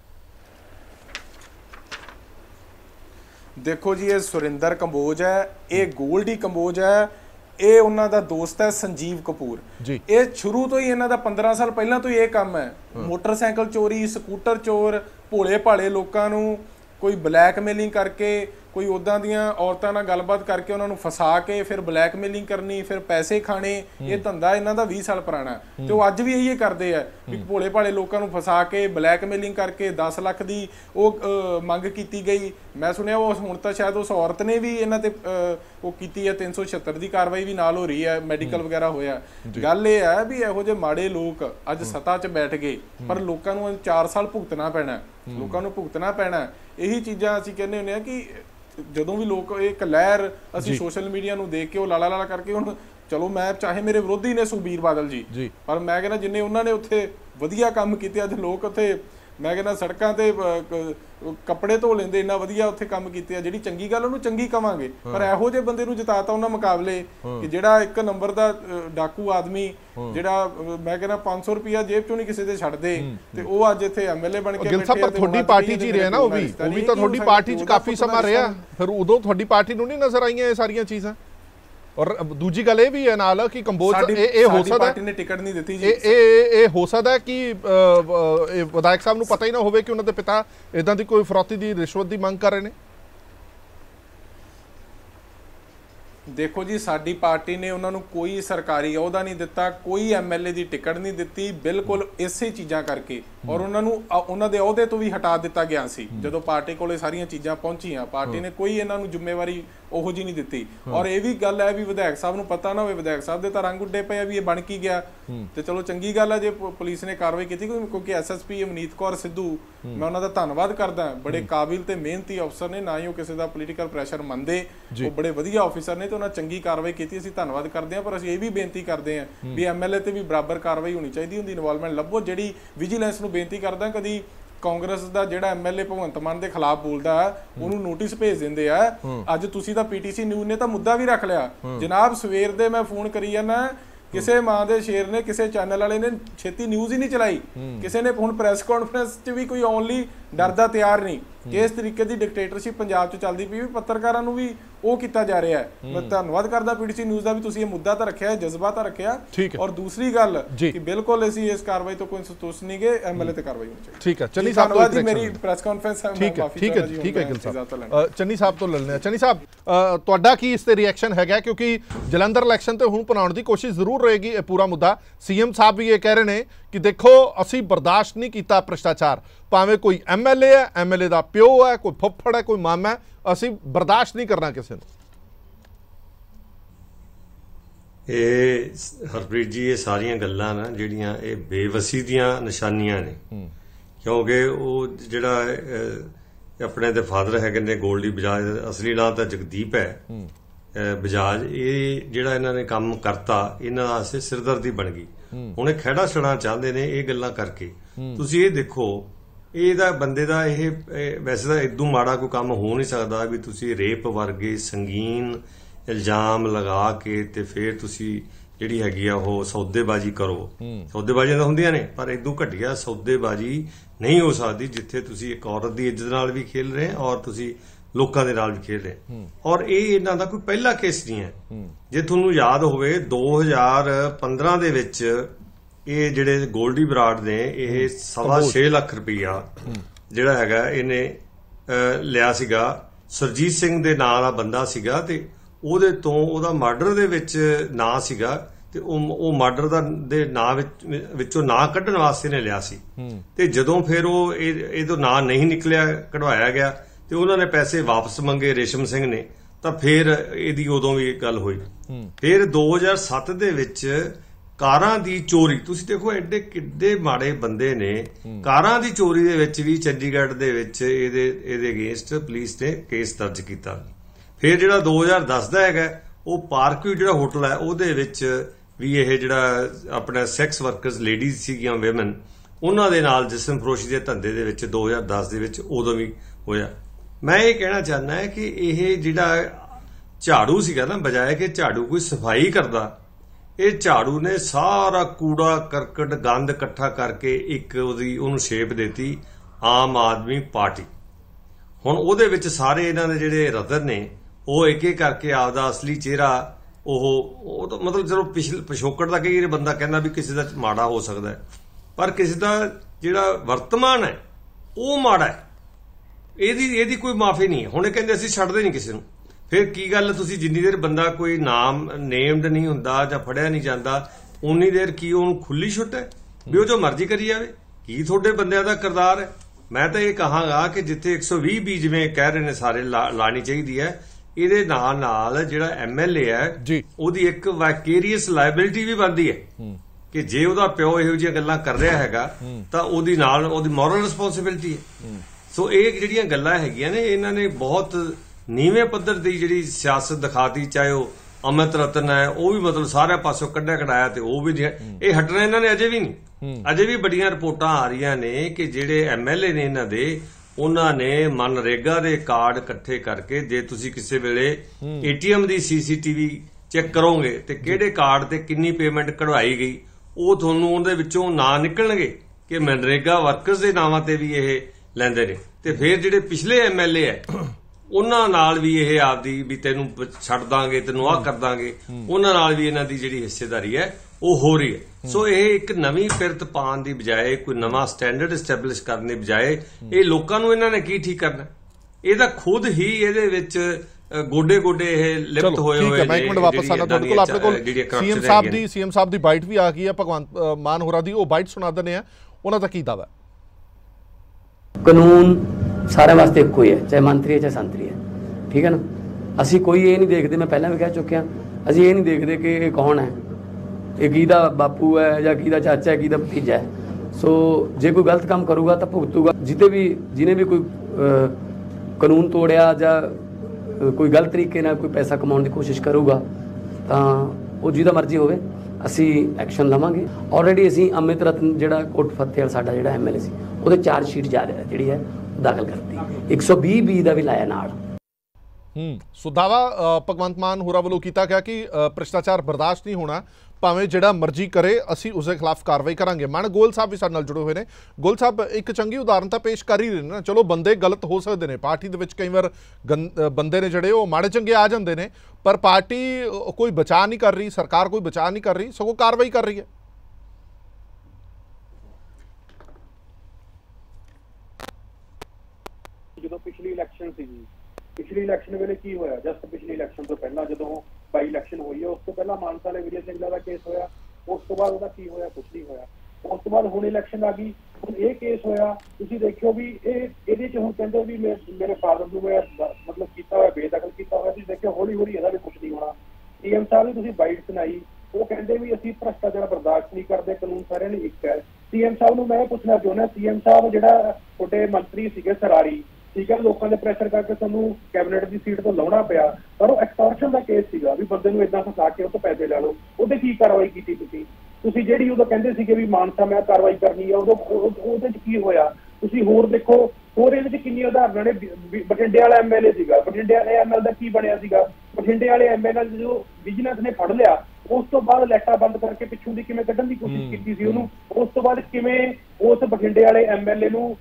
ਦੇਖੋ ਜੀ, ਇਹ ਸੁਰਿੰਦਰ ਕੰਬੋਜ ਹੈ, ਇਹ ਗੋਲਡੀ ਕੰਬੋਜ ਹੈ, ਇਹ ਉਹਨਾਂ ਦਾ ਦੋਸਤ ਹੈ ਸੰਜੀਵ ਕਪੂਰ ਜੀ। ਇਹ ਸ਼ੁਰੂ ਤੋਂ ਹੀ ਇਹਨਾਂ ਦਾ 15 ਸਾਲ ਪਹਿਲਾਂ ਤੋਂ ਹੀ ਇਹ ਕੰਮ ਹੈ। ਮੋਟਰਸਾਈਕਲ ਚੋਰੀ, ਸਕੂਟਰ ਚੋਰ, ਭੋਲੇ ਭਾਲੇ ਲੋਕਾਂ ਨੂੰ ਕੋਈ ਬਲੈਕਮੇਲਿੰਗ ਕਰਕੇ, ਕੋਈ ਉੱਦਾਂ ਦੀਆਂ ਔਰਤਾਂ ਨਾਲ ਗੱਲਬਾਤ ਕਰਕੇ ਉਹਨਾਂ ਨੂੰ ਫਸਾ ਕੇ ਫਿਰ ਬਲੈਕਮੇਲਿੰਗ ਕਰਨੀ, ਫਿਰ ਪੈਸੇ ਖਾਣੇ। ਇਹ ਧੰਦਾ ਇਹਨਾਂ ਦਾ 20 ਸਾਲ ਪੁਰਾਣਾ ਤੇ ਉਹ ਅੱਜ ਵੀ ਇਹੀ ਕਰਦੇ ਆ ਵੀ ਭੋਲੇ ਭਾਲੇ ਲੋਕਾਂ ਨੂੰ ਫਸਾ ਕੇ ਬਲੈਕਮੇਲਿੰਗ ਕਰਕੇ 10 ਲੱਖ ਦੀ ਉਹ ਮੰਗ ਕੀਤੀ ਗਈ। ਮੈਂ ਸੁਣਿਆ ਉਹ ਹੁਣ ਤਾਂ ਸ਼ਾਇਦ ਉਸ ਔਰਤ ਨੇ ਵੀ ਇਹਨਾਂ ਤੇ ਉਹ ਕੀਤੀ ਹੈ, 376 ਦੀ ਕਾਰਵਾਈ ਵੀ ਨਾਲ ਹੋ ਰਹੀ ਹੈ, ਮੈਡੀਕਲ ਵਗੈਰਾ ਹੋਇਆ। ਗੱਲ ਇਹ ਹੈ ਵੀ ਇਹੋ ਜਿਹੇ ਮਾੜੇ ਲੋਕ ਅੱਜ ਸੱਤਾ 'ਚ ਬੈਠ ਗਏ, ਪਰ ਲੋਕਾਂ ਨੂੰ 4 ਸਾਲ ਭੁਗਤਣਾ ਪੈਣਾ, ਲੋਕਾਂ ਨੂੰ ਭੁਗਤਣਾ ਪੈਣਾ। ਇਹੀ ਚੀਜ਼ਾਂ ਅਸੀਂ ਕਹਿੰਦੇ ਹੁੰਦੇ ਆ ਕਿ ਜਦੋਂ ਵੀ ਲੋਕ ਇੱਕ ਲਹਿਰ ਅਸੀਂ ਸੋਸ਼ਲ ਮੀਡੀਆ ਨੂੰ ਦੇਖ ਕੇ ਉਹ ਲਾਲਾ ਲਾਲਾ ਕਰਕੇ, ਹੁਣ ਚਲੋ ਮੈਂ ਚਾਹੇ ਮੇਰੇ ਵਿਰੋਧੀ ਨੇ ਸੁਖਬੀਰ ਬਾਦਲ ਜੀ, ਪਰ ਮੈਂ ਕਹਿੰਦਾ ਜਿੰਨੇ ਉਹਨਾਂ ਨੇ ਉੱਥੇ ਵਧੀਆ ਕੰਮ ਕੀਤੇ, ਅੱਜ ਲੋਕ ਉੱਥੇ ਮੈਂ ਕਹਿੰਦਾ ਸੜਕਾਂ ਤੇ ਕੱਪੜੇ ਧੋ ਲੈਂਦੇ, ਇੰਨਾ ਵਧੀਆ ਉੱਥੇ ਕੰਮ ਕੀਤੇ ਆ। ਜਿਹੜੀ ਚੰਗੀ ਗੱਲ ਉਹਨੂੰ ਚੰਗੀ ਕਵਾਂਗੇ, ਪਰ ਇਹੋ ਜਿਹੇ ਬੰਦੇ ਨੂੰ ਜਿਤਾਤਾ ਉਹਨਾਂ ਮੁਕਾਬਲੇ ਕਿ ਜਿਹੜਾ 1 ਨੰਬਰ ਦਾ ਡਾਕੂ ਆਦਮੀ, ਜਿਹੜਾ ਮੈਂ ਕਹਿੰਦਾ 500 ਰੁਪਇਆ ਜੇਬ ਚੋਂ ਨਹੀਂ ਕਿਸੇ ਦੇ ਛੱਡਦੇ, ਤੇ ਉਹ ਅੱਜ ਇੱਥੇ ਐਮਐਲਏ ਬਣ ਕੇ ਬੈਠੇ। ਪਰ ਤੁਹਾਡੀ ਪਾਰਟੀ 'ਚ ਹੀ ਰਿਹਾ ਨਾ, ਉਹ ਵੀ ਤਾਂ ਤੁਹਾਡੀ ਪਾਰਟੀ 'ਚ ਕਾਫੀ ਸਮਾਂ ਰਿਹਾ, ਫਿਰ ਉਦੋਂ ਤੁਹਾਡੀ ਪਾਰਟੀ ਨੂੰ ਨਹੀਂ ਨਜ਼ਰ ਆਈਆਂ ਇਹ ਸਾਰੀਆਂ ਚੀਜ਼ਾਂ? ਔਰ ਦੂਜੀ ਗੱਲ ਇਹ ਵੀ ਹੈ ਨਾਲ ਕਿ ਕੰਬੋਜ ਇਹ ਹੋ ਸਕਦਾ ਪਾਰਟੀ ਨੇ ਟਿਕਟ ਨਹੀਂ ਦਿੱਤੀ ਜੀ। ਇਹ ਹੋ ਸਕਦਾ ਕਿ ਵਿਧਾਇਕ ਸਾਹਿਬ ਨੂੰ ਪਤਾ ਹੀ ਨਾ ਹੋਵੇ ਕਿ ਉਹਨਾਂ ਦੇ ਪਿਤਾ ਇਦਾਂ ਦੀ ਕੋਈ ਫਰੌਤੀ ਦੀ ਰਿਸ਼ਵਤ ਦੀ ਮੰਗ ਕਰ ਰਹੇ ਨੇ। ਦੇਖੋ ਜੀ, ਸਾਡੀ ਪਾਰਟੀ ਨੇ ਉਹਨਾਂ ਨੂੰ ਕੋਈ ਸਰਕਾਰੀ ਅਹੁਦਾ ਨਹੀਂ ਦਿੱਤਾ, ਕੋਈ ਐਮਐਲਏ ਦੀ ਟਿਕਟ ਨਹੀਂ ਦਿੱਤੀ, ਬਿਲਕੁਲ ਇਸੇ ਚੀਜ਼ਾਂ ਕਰਕੇ। ਔਰ ਉਹਨਾਂ ਨੂੰ ਉਹਨਾਂ ਦੇ ਅਹੁਦੇ ਤੋਂ ਵੀ ਹਟਾ ਦਿੱਤਾ ਗਿਆ ਸੀ ਜਦੋਂ ਪਾਰਟੀ ਕੋਲੇ ਸਾਰੀਆਂ ਚੀਜ਼ਾਂ ਪਹੁੰਚੀਆਂ। ਪਾਰਟੀ ਨੇ ਕੋਈ ਇਹਨਾਂ ਨੂੰ ਜ਼ਿੰਮੇਵਾਰੀ ਉਹੋ ਜੀ ਨਹੀਂ ਦਿੱਤੀ। ਔਰ ਇਹ ਵੀ ਗੱਲ ਹੈ ਵੀ ਵਿਧਾਇਕ ਸਾਹਿਬ ਨੂੰ ਪਤਾ ਨਾ ਹੋਵੇ, ਵਿਧਾਇਕ ਸਾਹਿਬ ਦੇ ਤਾਂ ਰੰਗ ਉੱਡੇ ਪਏ ਆ ਵੀ ਇਹ ਬਣ ਕੀ ਗਿਆ। ਤੇ ਚਲੋ ਚੰਗੀ ਗੱਲ ਹੈ ਜੇ ਪੁਲਿਸ ਨੇ ਕਾਰਵਾਈ ਕੀਤੀ, ਕਿਉਂਕਿ ਐਸਐਸਪੀ ਅਮਨੀਤ ਕੌਰ ਸਿੱਧੂ, ਮੈਂ ਉਹਨਾਂ ਦਾ ਧੰਨਵਾਦ ਕਰਦਾ। ਬੜੇ ਕਾਬਿਲ ਤੇ ਮਿਹਨਤੀ ਅਫਸਰ ਨੇ, ਨਾ ਹੀ ਉਹ ਕਿਸੇ ਦਾ ਪੋਲੀਟੀਕਲ ਪ੍ਰੈਸ਼ਰ ਮੰਨਦੇ, ਉਹ ਬੜੇ ਵਧੀਆ ਆਫੀਸਰ ਨੇ ਤੇ ਉਹਨਾਂ ਚੰਗੀ ਕਾਰਵਾਈ ਕੀਤੀ, ਅਸੀਂ ਧੰਨਵਾਦ ਕਰਦੇ ਹਾਂ। ਪਰ ਅਸੀਂ ਇਹ ਵੀ ਬੇਨਤੀ ਕਰਦੇ ਹਾਂ ਵੀ ਐਮਐਲਏ ਤੇ ਵੀ ਬਰਾਬਰ ਕਾਰਵਾਈ ਹੋਣੀ ਚਾਹੀਦੀ ਹੁੰਦੀ, ਇਨਵੋਲਵਮੈਂਟ ਲੱਭੋ। ਜਿਹੜੀ ਵਿਜੀਲੈਂਸ ਨੂੰ ਬੇਨਤੀ ਕਰਦਾ, ਕਦੀ ਕਾਂਗਰਸ ਦਾ ਜਿਹੜਾ ਐਮਐਲਏ ਭਗਵੰਤ ਮਾਨ ਦੇ ਖਿਲਾਫ ਬੋਲਦਾ ਉਹਨੂੰ ਨੋਟਿਸ ਭੇਜ ਦਿੰਦੇ ਆ। ਅੱਜ ਤੁਸੀਂ ਤਾਂ ਪੀਟੀਸੀ ਨਿਊਜ਼ ਨੇ ਤਾਂ ਮੁੱਦਾ ਵੀ ਰੱਖ ਲਿਆ ਜਨਾਬ। ਸਵੇਰ ਦੇ ਮੈਂ ਫੋਨ ਕਰੀ ਜਾਂਦਾ, ਕਿਸੇ ਮਾਂ ਦੇ ਸ਼ੇਰ ਨੇ, ਕਿਸੇ ਚੈਨਲ ਵਾਲੇ ਨੇ ਛੇਤੀ ਨਿਊਜ਼ ਹੀ ਨਹੀਂ ਚਲਾਈ। ਕਿਸੇ ਨੇ ਹੁਣ ਪ੍ਰੈਸ ਕਾਨਫਰੰਸ 'ਚ ਵੀ ਕੋਈ ਓਨਲੀ ਡਰਦਾ ਤਿਆਰ ਨਹੀਂ। ਇਸ ਤਰੀਕੇ ਦੀ ਡਿਕਟੇਟਰਸ਼ਿਪ ਪੰਜਾਬ 'ਚ ਚੱਲਦੀ ਪਈ ਵੀ ਪੱਤਰਕਾਰਾਂ ਨੂੰ ਵੀ ਉਹ ਕੀਤਾ ਜਾ ਰਿਹਾ ਹੈ। ਮੈਂ ਧੰਨਵਾਦ ਕਰਦਾ ਪੀਟੀਸੀ ਨਿਊਜ਼ ਦਾ ਵੀ ਤੁਸੀਂ ਇਹ ਮੁੱਦਾ ਤਾਂ ਰੱਖਿਆ, ਜਜ਼ਬਾ ਤਾਂ ਰੱਖਿਆ। ਔਰ ਦੂਸਰੀ ਗੱਲ ਕਿ ਬਿਲਕੁਲ ਅਸੀਂ ਇਸ ਕਾਰਵਾਈ ਤੋਂ ਕੋਈ ਸੰਤੁਸ਼ਟ ਨਹੀਂ ਗਏ, ਐਮਐਲਏ ਤੇ ਕਾਰਵਾਈ ਹੋਣੀ ਚਾਹੀਦੀ। ਠੀਕ ਹੈ ਚੰਨੀ ਸਾਹਿਬ, ਧੰਨਵਾਦ ਜੀ। ਮੇਰੀ ਪ੍ਰੈਸ ਕਾਨਫਰੰਸ ਹੈ, ਠੀਕ ਹੈ ਗਿੱਲ ਸਾਹਿਬ। ਚੰਨੀ ਸਾਹਿਬ ਤੋਂ ਲੈਣੇ ਆ। ਚੰਨੀ ਸਾਹਿਬ, ਤੁਹਾਡਾ ਕੀ ਇਸ ਤੇ ਰਿਐਕਸ਼ਨ ਹੈਗਾ? ਕਿਉਂਕਿ ਜਲੰਧਰ ਇਲੈਕਸ਼ਨ ਤੇ ਹੁਣ ਬਣਾਉਣ ਦੀ ਕੋਸ਼ਿਸ਼ ਜ਼ਰੂਰ ਰਹੇਗੀ ਇਹ ਪੂਰਾ ਮੁੱਦਾ। ਸੀਐਮ ਸਾਹਿਬ ਵੀ ਇਹ ਕਹਿ ਰਹੇ ਨੇ ਕਿ ਦੇਖੋ ਅਸੀਂ ਬਰਦਾਸ਼ਤ ਨਹੀਂ ਕੀਤਾ ਭ੍ਰਿਸ਼ਟਾਚਾਰ, ਭਾਵੇਂ ਕੋਈ ਐਮਐਲਏ ਹੈ, ਐਮਐਲਏ ਦਾ ਪਿਓ ਹੈ, ਕੋਈ ਫੁੱਫੜ ਹੈ, ਕੋਈ ਮਾਮਾ ਹੈ, ਅਸੀਂ ਬਰਦਾਸ਼ਤ ਨਹੀਂ ਕਰਨਾ ਕਿਸੇ ਨੂੰ। ਇਹ ਹਰਪ੍ਰੀਤ ਜੀ, ਇਹ ਸਾਰੀਆਂ ਗੱਲਾਂ ਨਾ ਜਿਹੜੀਆਂ ਇਹ ਬੇਵਸੀ ਦੀਆਂ ਨਿਸ਼ਾਨੀਆਂ ਨੇ, ਕਿਉਂਕਿ ਉਹ ਜਿਹੜਾ ਆਪਣੇ ਦੇ ਫਾਦਰ ਹੈਗੇ ਨੇ ਗੋਲਡੀ ਬਜਾਜ, ਅਸਲੀ ਨਾਂ ਤਾਂ ਜਗਦੀਪ ਹੈ ਬਜਾਜ, ਇਹ ਜਿਹੜਾ ਇਹਨਾਂ ਨੇ ਕੰਮ ਕਰਤਾ ਇਹਨਾਂ ਵਾਸਤੇ ਸਿਰਦਰਦੀ ਬਣ ਗਈ। ਹੁਣ ਇਹ ਖਹਿੜਾ ਛੜਾਂ ਚਾਹੁੰਦੇ ਨੇ ਇਹ ਗੱਲਾਂ ਕਰਕੇ। ਤੁਸੀਂ ਇਹ ਦੇਖੋ, ਇਹਦਾ ਬੰਦੇ ਦਾ ਇਹ ਵੈਸੇ ਤਾਂ ਇਦੋਂ ਮਾੜਾ ਕੋਈ ਕੰਮ ਹੋ ਨਹੀਂ ਸਕਦਾ ਵੀ ਤੁਸੀਂ ਰੇਪ ਵਰਗੇ ਸੰਗੀਨ ਇਲਜ਼ਾਮ ਲਗਾ ਕੇ ਤੇ ਫਿਰ ਤੁਸੀਂ ਜਿਹੜੀ ਹੈਗੀ ਆ ਉਹ ਸੌਦੇਬਾਜ਼ੀ ਕਰੋ। ਸੌਦੇਬਾਜ਼ੀਆਂ ਤਾਂ ਹੁੰਦੀਆਂ ਨੇ, ਪਰ ਇਦੋਂ ਘਟੀਆ ਸੌਦੇਬਾਜ਼ੀ ਨਹੀਂ ਹੋ ਸਕਦੀ ਜਿੱਥੇ ਤੁਸੀਂ ਇੱਕ ਔਰਤ ਦੀ ਇੱਜ਼ਤ ਨਾਲ ਵੀ ਖੇਲ ਰਹੇ ਔਰ ਤੁਸੀਂ ਲੋਕਾਂ ਦੇ ਨਾਲ ਵੀ ਖੇਡ ਰਹੇ। ਔਰ ਇਹ ਇਹਨਾਂ ਦਾ ਕੋਈ ਪਹਿਲਾ ਕੇਸ ਨਹੀਂ ਹੈ। ਜੇ ਤੁਹਾਨੂੰ ਯਾਦ ਹੋਵੇ 2015 ਦੇ ਵਿੱਚ ਇਹ ਜਿਹੜੇ ਗੋਲਡੀ ਬਰਾੜ ਨੇ ਇਹ 6.25 ਲੱਖ ਰੁਪਈਆ ਜਿਹੜਾ ਹੈਗਾ ਇਹਨੇ ਲਿਆ ਸੀਗਾ। ਸਰਜੀਤ ਸਿੰਘ ਦੇ ਨਾਂ ਦਾ ਬੰਦਾ ਸੀਗਾ ਤੇ ਉਹਦੇ ਤੋਂ ਉਹਦਾ ਮਰਡਰ ਦੇ ਵਿੱਚ ਨਾਂ ਸੀਗਾ ਤੇ ਉਹ ਮਰਡਰ ਦੇ ਨਾਂ ਵਿੱਚੋਂ ਨਾਂ ਕੱਢਣ ਵਾਸਤੇ ਨੇ ਲਿਆ ਸੀ। ਤੇ ਜਦੋਂ ਫਿਰ ਉਹ ਇਹਦੋਂ ਨਾਂ ਨਹੀਂ ਨਿਕਲਿਆ, ਕਢਵਾਇਆ ਗਿਆ ਤੇ ਉਹਨਾਂ ਨੇ ਪੈਸੇ ਵਾਪਸ ਮੰਗੇ ਰੇਸ਼ਮ ਸਿੰਘ ਨੇ, ਤਾਂ ਫਿਰ ਇਹਦੀ ਉਦੋਂ ਵੀ ਗੱਲ ਹੋਈ। ਫਿਰ 2007 ਦੇ ਵਿੱਚ ਕਾਰਾਂ ਦੀ ਚੋਰੀ, ਤੁਸੀਂ ਦੇਖੋ ਐਡੇ ਕਿੱਡੇ ਮਾੜੇ ਬੰਦੇ ਨੇ, ਕਾਰਾਂ ਦੀ ਚੋਰੀ ਦੇ ਵਿੱਚ ਵੀ ਚੰਡੀਗੜ੍ਹ ਦੇ ਵਿੱਚ ਇਹਦੇ ਅਗੇਂਸਟ ਪੁਲਿਸ ਨੇ ਕੇਸ ਦਰਜ ਕੀਤਾ। ਫਿਰ ਜਿਹੜਾ 2010 ਦਾ ਹੈਗਾ ਉਹ ਪਾਰਕਵਿਊ ਜਿਹੜਾ ਹੋਟਲ ਹੈ ਉਹਦੇ ਵਿੱਚ ਵੀ ਇਹ ਜਿਹੜਾ ਆਪਣਾ ਸੈਕਸ ਵਰਕਰਸ ਲੇਡੀਜ਼ ਸੀਗੀਆਂ, ਵਿਮਨ, ਉਹਨਾਂ ਦੇ ਨਾਲ ਜਿਸਮ ਫਰੋਸ਼ੀ ਦੇ ਧੰਦੇ ਦੇ ਵਿੱਚ 2010 ਦੇ ਵਿੱਚ ਉਦੋਂ ਵੀ ਹੋਇਆ। ਮੈਂ ਇਹ ਕਹਿਣਾ ਚਾਹੁੰਦਾ ਹੈ ਕਿ ਇਹ ਜਿਹੜਾ ਝਾੜੂ ਸੀਗਾ ਨਾ, ਬਜਾਏ ਕਿ ਝਾੜੂ ਕੋਈ ਸਫਾਈ ਕਰਦਾ, ਇਹ ਝਾੜੂ ਨੇ ਸਾਰਾ ਕੂੜਾ ਕਰਕਟ ਗੰਦ ਇਕੱਠਾ ਕਰਕੇ ਇੱਕ ਉਹਨੂੰ ਸ਼ੇਪ ਦਿੱਤੀ ਆਮ ਆਦਮੀ ਪਾਰਟੀ। ਹੁਣ ਉਹਦੇ ਵਿੱਚ ਸਾਰੇ ਇਹਨਾਂ ਦੇ ਜਿਹੜੇ ਰਤਨ ਨੇ ਉਹ ਇੱਕ ਇੱਕ ਕਰਕੇ ਆਪਦਾ ਅਸਲੀ ਚਿਹਰਾ ਉਹ ਤਾਂ ਮਤਲਬ ਚਲੋ ਪਿਛੋਕੜ ਦਾ ਕਈ ਬੰਦਾ ਕਹਿੰਦਾ ਵੀ ਕਿਸੇ ਦਾ ਮਾੜਾ ਹੋ ਸਕਦਾ ਹੈ, ਪਰ ਕਿਸੇ ਦਾ ਜਿਹੜਾ ਵਰਤਮਾਨ ਹੈ ਉਹ ਮਾੜਾ ਹੈ, ਇਹਦੀ ਕੋਈ ਮਾਫੀ ਨਹੀਂ ਹੈ। ਹੁਣ ਇਹ ਕਹਿੰਦੇ ਅਸੀਂ ਛੱਡਦੇ ਨਹੀਂ ਕਿਸੇ ਨੂੰ। ਫਿਰ ਕੀ ਗੱਲ, ਤੁਸੀਂ ਜਿੰਨੀ ਦੇਰ ਬੰਦਾ ਕੋਈ ਨਾਮ ਨੇਮਡ ਨਹੀਂ ਹੁੰਦਾ ਜਾਂ ਫੜਿਆ ਨਹੀਂ ਜਾਂਦਾ ਉਨੀ ਦੇਰ ਕੀ ਉਹਨੂੰ ਖੁੱਲੀ ਛੁੱਟ ਹੈ ਵੀ ਉਹ ਜੋ ਮਰਜ਼ੀ ਕਰੀ ਜਾਵੇ? ਕੀ ਤੁਹਾਡੇ ਬੰਦਿਆਂ ਦਾ ਕਿਰਦਾਰ ਹੈ? ਮੈਂ ਤਾਂ ਇਹ ਕਹਾਂਗਾ ਕਿ ਜਿੱਥੇ 120 ਵੀ ਜਿਵੇਂ ਕਹਿ ਰਹੇ ਨੇ ਸਾਰੇ ਲਾਣੀ ਚਾਹੀਦੀ ਹੈ, ਇਹਦੇ ਨਾਲ ਜਿਹੜਾ ਐਮਐਲਏ ਹੈ ਉਹਦੀ ਇੱਕ ਵਾਈਕੇਰੀਅਸ ਲਾਇਬਿਲਿਟੀ ਵੀ ਬਣਦੀ ਹੈ ਕਿ ਜੇ ਉਹਦਾ ਪਿਓ ਇਹੋ ਜਿਹੀਆਂ ਗੱਲਾਂ ਕਰ ਰਿਹਾ ਹੈਗਾ ਤਾਂ ਉਹਦੀ ਨਾਲ ਉਹਦੀ ਮੋਰਲ ਰਿਸਪੌਂਸਿਬਿਲਿਟੀ ਹੈ। ਸੋ ਇਹ ਜਿਹੜੀਆਂ ਗੱਲਾਂ ਹੈਗੀਆਂ ਨੇ ਇਹਨਾਂ ਨੇ ਬਹੁਤ ਨੀਵੇਂ ਪੱਧਰ ਦੀ ਜਿਹੜੀ ਸਿਆਸਤ ਦਿਖਾਤੀ, ਚਾਹੇ ਉਹ ਅਮਿਤ ਰਤਨ ਹੈ ਉਹ ਵੀ ਮਤਲਬ ਸਾਰੇ ਪਾਸੋਂ ਕੱਢਿਆ ਕਢਾਇਆ ਤੇ ਉਹ ਵੀ ਇਹ ਹਟਣਾ ਇਹਨਾਂ ਨੇ ਅਜੇ ਵੀ ਨਹੀਂ। ਅਜੇ ਵੀ ਬੜੀਆਂ ਰਿਪੋਰਟਾਂ ਆ ਰਹੀਆਂ ਨੇ ਕਿ ਜਿਹੜੇ ਐਮਐਲਏ ਨੇ ਇਹਨਾਂ ਦੇ, ਉਹਨਾਂ ਨੇ ਮਨਰੇਗਾ ਦੇ ਕਾਰਡ ਇਕੱਠੇ ਕਰਕੇ, ਜੇ ਤੁਸੀਂ ਕਿਸੇ ਵੇਲੇ ਏਟੀਐਮ ਦੀ ਸੀਸੀਟੀਵੀ ਚੈੱਕ ਕਰੋਗੇ ਤੇ ਕਿਹੜੇ ਕਾਰਡ ਤੇ ਕਿੰਨੀ ਪੇਮੈਂਟ ਕਢਵਾਈ ਗਈ ਉਹ ਤੁਹਾਨੂੰ ਉਹਦੇ ਵਿੱਚੋਂ ਨਾਂ ਨਿਕਲਣਗੇ ਕਿ ਮਨਰੇਗਾ ਵਰਕਰਸ ਦੇ ਨਾਵਾਂ ਤੇ ਵੀ ਇਹ ਲੈਂਦੇ ਨੇ। ਤੇ ਫਿਰ ਜਿਹੜੇ ਪਿਛਲੇ ਐਮਐਲਏ ਹੈ ਉਹਨਾਂ ਨਾਲ ਵੀ ਇਹ ਆਪਦੀ ਵੀ ਤੈਨੂੰ ਛੱਡ ਦਾਂਗੇ, ਤੈਨੂੰ ਆਹ ਕਰ ਦਾਂਗੇ, ਉਹਨਾਂ ਨਾਲ ਵੀ ਇਹਨਾਂ ਦੀ ਜਿਹੜੀ ਹਿੱਸੇਦਾਰੀ ਹੈ ਉਹ ਹੋ ਰਹੀ ਹੈ। ਸੋ ਇਹ ਇੱਕ ਨਵੀਂ ਫਿਰਤ ਪਾਉਣ ਦੀ ਬਜਾਏ, ਕੋਈ ਨਵਾਂ ਸਟੈਂਡਰਡ ਐਸਟੈਬਲਿਸ਼ ਕਰਨ ਦੀ ਬਜਾਏ, ਇਹ ਲੋਕਾਂ ਨੂੰ ਇਹਨਾਂ ਨੇ ਕੀ ਠੀਕ ਕਰਨਾ? ਇਹ ਤਾਂ ਖੁਦ ਹੀ ਇਹਦੇ ਵਿੱਚ ਗੋਡੇ ਇਹ ਲਿਪਤ ਹੋਏ ਨੇ। ਮੈਂ ਇੱਕ ਮਿੰਟ ਵਾਪਸ ਆਣਾ ਤੁਹਾਡੇ ਕੋਲ। ਆਪਣੇ ਕੋਲ ਸੀਐਮ ਸਾਹਿਬ ਦੀ ਬਾਈਟ ਵੀ ਆ ਗਈ ਹੈ, ਭਗਵੰਤ ਮਾਨ ਹੋਰਾਂ ਦੀ, ਉਹ ਬਾਈਟ ਸੁਣਾ ਦਿੰਦੇ ਆ, ਉਹਨਾਂ ਦਾ ਕੀ ਦਾਵਾ? ਕਾਨੂੰਨ ਸਾਰਿਆਂ ਵਾਸਤੇ ਇੱਕੋ ਹੀ ਹੈ, ਚਾਹੇ ਮੰਤਰੀ ਹੈ ਚਾਹੇ ਸੰਤਰੀ ਹੈ, ਠੀਕ ਹੈ ਨਾ। ਅਸੀਂ ਕੋਈ ਇਹ ਨਹੀਂ ਦੇਖਦੇ, ਮੈਂ ਪਹਿਲਾਂ ਵੀ ਕਹਿ ਚੁੱਕਿਆ, ਅਸੀਂ ਇਹ ਨਹੀਂ ਦੇਖਦੇ ਕਿ ਇਹ ਕੌਣ ਹੈ, ਇਹ ਕਿਹਦਾ ਬਾਪੂ ਹੈ ਜਾਂ ਕਿਹਦਾ ਚਾਚਾ ਹੈ, ਕਿਹਦਾ ਭਤੀਜਾ ਹੈ। ਸੋ ਜੇ ਕੋਈ ਗਲਤ ਕੰਮ ਕਰੂਗਾ ਤਾਂ ਭੁਗਤੂਗਾ। ਜਿਹਨੇ ਵੀ ਕੋਈ ਕਾਨੂੰਨ ਤੋੜਿਆ ਜਾਂ ਕੋਈ ਗਲਤ ਤਰੀਕੇ ਨਾਲ ਕੋਈ ਪੈਸਾ ਕਮਾਉਣ ਦੀ ਕੋਸ਼ਿਸ਼ ਕਰੂਗਾ ਤਾਂ ਉਹ ਜਿਹਦਾ ਮਰਜ਼ੀ ਹੋਵੇ, ਅਸੀਂ ਐਕਸ਼ਨ ਲਵਾਂਗੇ। ਆਲਰੇਡੀ ਅਸੀਂ ਅਮਿਤ ਰਤਨ ਜਿਹੜਾ ਕੋਟ ਫਤਿਹਗੜ੍ਹ ਸਾਡਾ ਜਿਹੜਾ ਐਮਐਲਏ ਸੀ, ਉਹਦੇ ਚਾਰਜ ਸ਼ੀਟ ਜਿਹੜੀ ਹੈ ਦਾਖਲ ਕਰਤੀ, 120 ਦਾ ਵੀ ਲਾਇਆ ਨਾਲ। ਸੋ ਦਾਵਾ ਭਗਵੰਤ ਮਾਨ ਹੋਰਾਂ ਵੱਲੋਂ ਕੀਤਾ ਗਿਆ ਕਿ ਭ੍ਰਿਸ਼ਟਾਚਾਰ ਬਰਦਾਸ਼ਤ ਨਹੀਂ ਹੋਣਾ, ਭਾਵੇਂ ਜਿਹੜਾ ਮਰਜ਼ੀ ਕਰੇ ਅਸੀਂ ਉਸ ਦੇ ਖਿਲਾਫ ਕਾਰਵਾਈ ਕਰਾਂਗੇ। ਮਨ ਗੋਲ ਸਾਹਿਬ ਵੀ ਸਾਡੇ ਨਾਲ ਜੁੜੇ ਹੋਏ ਨੇ। ਗੋਲ ਸਾਹਿਬ, ਇੱਕ ਚੰਗੀ ਉਦਾਹਰਨ ਤਾਂ ਪੇਸ਼ ਕਰ ਹੀ ਰਹੇ ਨੇ ਨਾ। ਚਲੋ ਬੰਦੇ ਗਲਤ ਹੋ ਸਕਦੇ ਨੇ, ਪਾਰਟੀ ਦੇ ਵਿੱਚ ਕਈ ਵਾਰ ਬੰਦੇ ਨੇ ਜਿਹੜੇ ਉਹ ਮਾੜੇ ਚੰਗੇ ਆ ਜਾਂਦੇ ਨੇ, ਪਰ ਪਾਰਟੀ ਕੋਈ ਬਚਾਅ ਨਹੀਂ ਕਰ ਰਹੀ, ਸਰਕਾਰ ਕੋਈ ਬਚਾਅ ਨਹੀਂ ਕਰ ਰਹੀ, ਸਗੋਂ ਕਾਰਵਾਈ ਕਰ ਰਹੀ ਹੈ। ਜਦੋਂ ਪਿਛਲੀ ਇਲੈਕਸ਼ਨ ਸੀਗੀ, ਪਿਛਲੀ ਇਲੈਕਸ਼ਨ ਵੇਲੇ ਕੀ ਹੋਇਆ, ਜਸਟ ਪਿਛਲੀ ਇਲੈਕਸ਼ਨ ਤੋਂ ਪਹਿਲਾਂ ਜਦੋਂ ਬਾਈ ਇਲੈਕਸ਼ਨ ਹੋਈ ਹੈ, ਉਸ ਤੋਂ ਪਹਿਲਾਂ ਮਾਨਸਾ ਵਾਲੇ ਵਿਜੇ ਸਿੰਘਲਾ ਦਾ ਕੇਸ ਹੋਇਆ, ਉਸ ਤੋਂ ਬਾਅਦ ਉਹਦਾ ਕੀ ਹੋਇਆ, ਕੁਛ ਨਹੀਂ ਹੋਇਆ। ਉਸ ਤੋਂ ਬਾਅਦ ਹੁਣ ਇਲੈਕਸ਼ਨ ਆ ਗਈ, ਹੁਣ ਇਹ ਕੇਸ ਹੋਇਆ। ਤੁਸੀਂ ਦੇਖਿਓ ਵੀ ਇਹਦੇ ਚ ਹੁਣ ਕਹਿੰਦੇ ਵੀ ਮੇਰੇ ਫਾਦਰ ਨੂੰ ਮੈਂ ਮਤਲਬ ਕੀਤਾ ਹੋਇਆ, ਬੇਦਖਲ ਕੀਤਾ ਹੋਇਆ। ਤੁਸੀਂ ਦੇਖਿਓ ਹੌਲੀ ਹੌਲੀ ਇਹਦਾ ਵੀ ਕੁਛ ਨਹੀਂ ਹੋਣਾ। ਸੀਐਮ ਸਾਹਿਬ ਨੇ ਤੁਸੀਂ ਬਾਈਟ ਸੁਣਾਈ, ਉਹ ਕਹਿੰਦੇ ਵੀ ਅਸੀਂ ਭ੍ਰਿਸ਼ਟਾਚਾਰ ਬਰਦਾਸ਼ਤ ਨਹੀਂ ਕਰਦੇ, ਕਾਨੂੰਨ ਸਾਰਿਆਂ ਲਈ ਇੱਕ ਹੈ। ਸੀਐਮ ਸਾਹਿਬ ਨੂੰ ਮੈਂ ਪੁੱਛਣਾ ਚਾਹੁੰਦਾ, ਸੀਐਮ ਸਾਹਿਬ ਜਿਹੜਾ ਤੁਹਾਡੇ ਮੰਤਰੀ ਸੀਗੇ ਸਰਾਰੀ, ਠੀਕ ਹੈ, ਲੋਕਾਂ ਦੇ ਪ੍ਰੈਸ਼ਰ ਕਰਕੇ ਤੁਹਾਨੂੰ ਕੈਬਨਿਟ ਦੀ ਸੀਟ ਤੋਂ ਲਾਉਣਾ ਪਿਆ, ਪਰ ਉਹ ਐਕਸਟੋਰਸ਼ਨ ਦਾ ਕੇਸ ਸੀਗਾ ਵੀ ਬੰਦੇ ਨੂੰ ਇਦਾਂ ਫਸਾ ਕੇ ਉਹ ਤੋਂ ਪੈਸੇ ਲੈ ਲਓ। ਉਹਦੇ ਕੀ ਕਾਰਵਾਈ ਕੀਤੀ ਤੁਸੀਂ ਜਿਹੜੀ ਉਦੋਂ ਕਹਿੰਦੇ ਸੀਗੇ ਵੀ ਮਾਨਸਾ ਮੈਂ ਕਾਰਵਾਈ ਕਰਨੀ ਆ, ਉਹਦੇ ਚ ਕੀ ਹੋਇਆ? ਤੁਸੀਂ ਹੋਰ ਦੇਖੋ, ਹੋਰ ਇਹਦੇ ਚ ਕਿੰਨੀ ਉਦਾਹਰਨਾਂ ਨੇ। ਬਠਿੰਡੇ ਵਾਲਾ ਐਮਐਲਏ ਸੀਗਾ, ਬਠਿੰਡੇ ਵਾਲੇ ਐਮਐਲ ਦਾ ਕੀ ਬਣਿਆ ਸੀਗਾ? ਬਠਿੰਡੇ ਵਾਲੇ ਐਮਐਲ ਜਦੋਂ ਵਿਜੀਲੈਂਸ ਨੇ ਫੜ ਲਿਆ, ਉਸ ਤੋਂ ਬਾਅਦ ਲੈਟਾ ਬੰਦ ਕਰਕੇ ਪਿੱਛੋਂ ਦੀ ਕਿਵੇਂ ਕੱਢਣ ਦੀ ਕੋਸ਼ਿਸ਼ ਕੀਤੀ ਸੀ ਉਹਨੂੰ, ਉਸ ਤੋਂ ਬਾਅਦ ਕਿਵੇਂ ਉਸ ਬਠਿੰਡੇ ਵਾਲੇ ਐਮਐਲਏ ਨੂੰ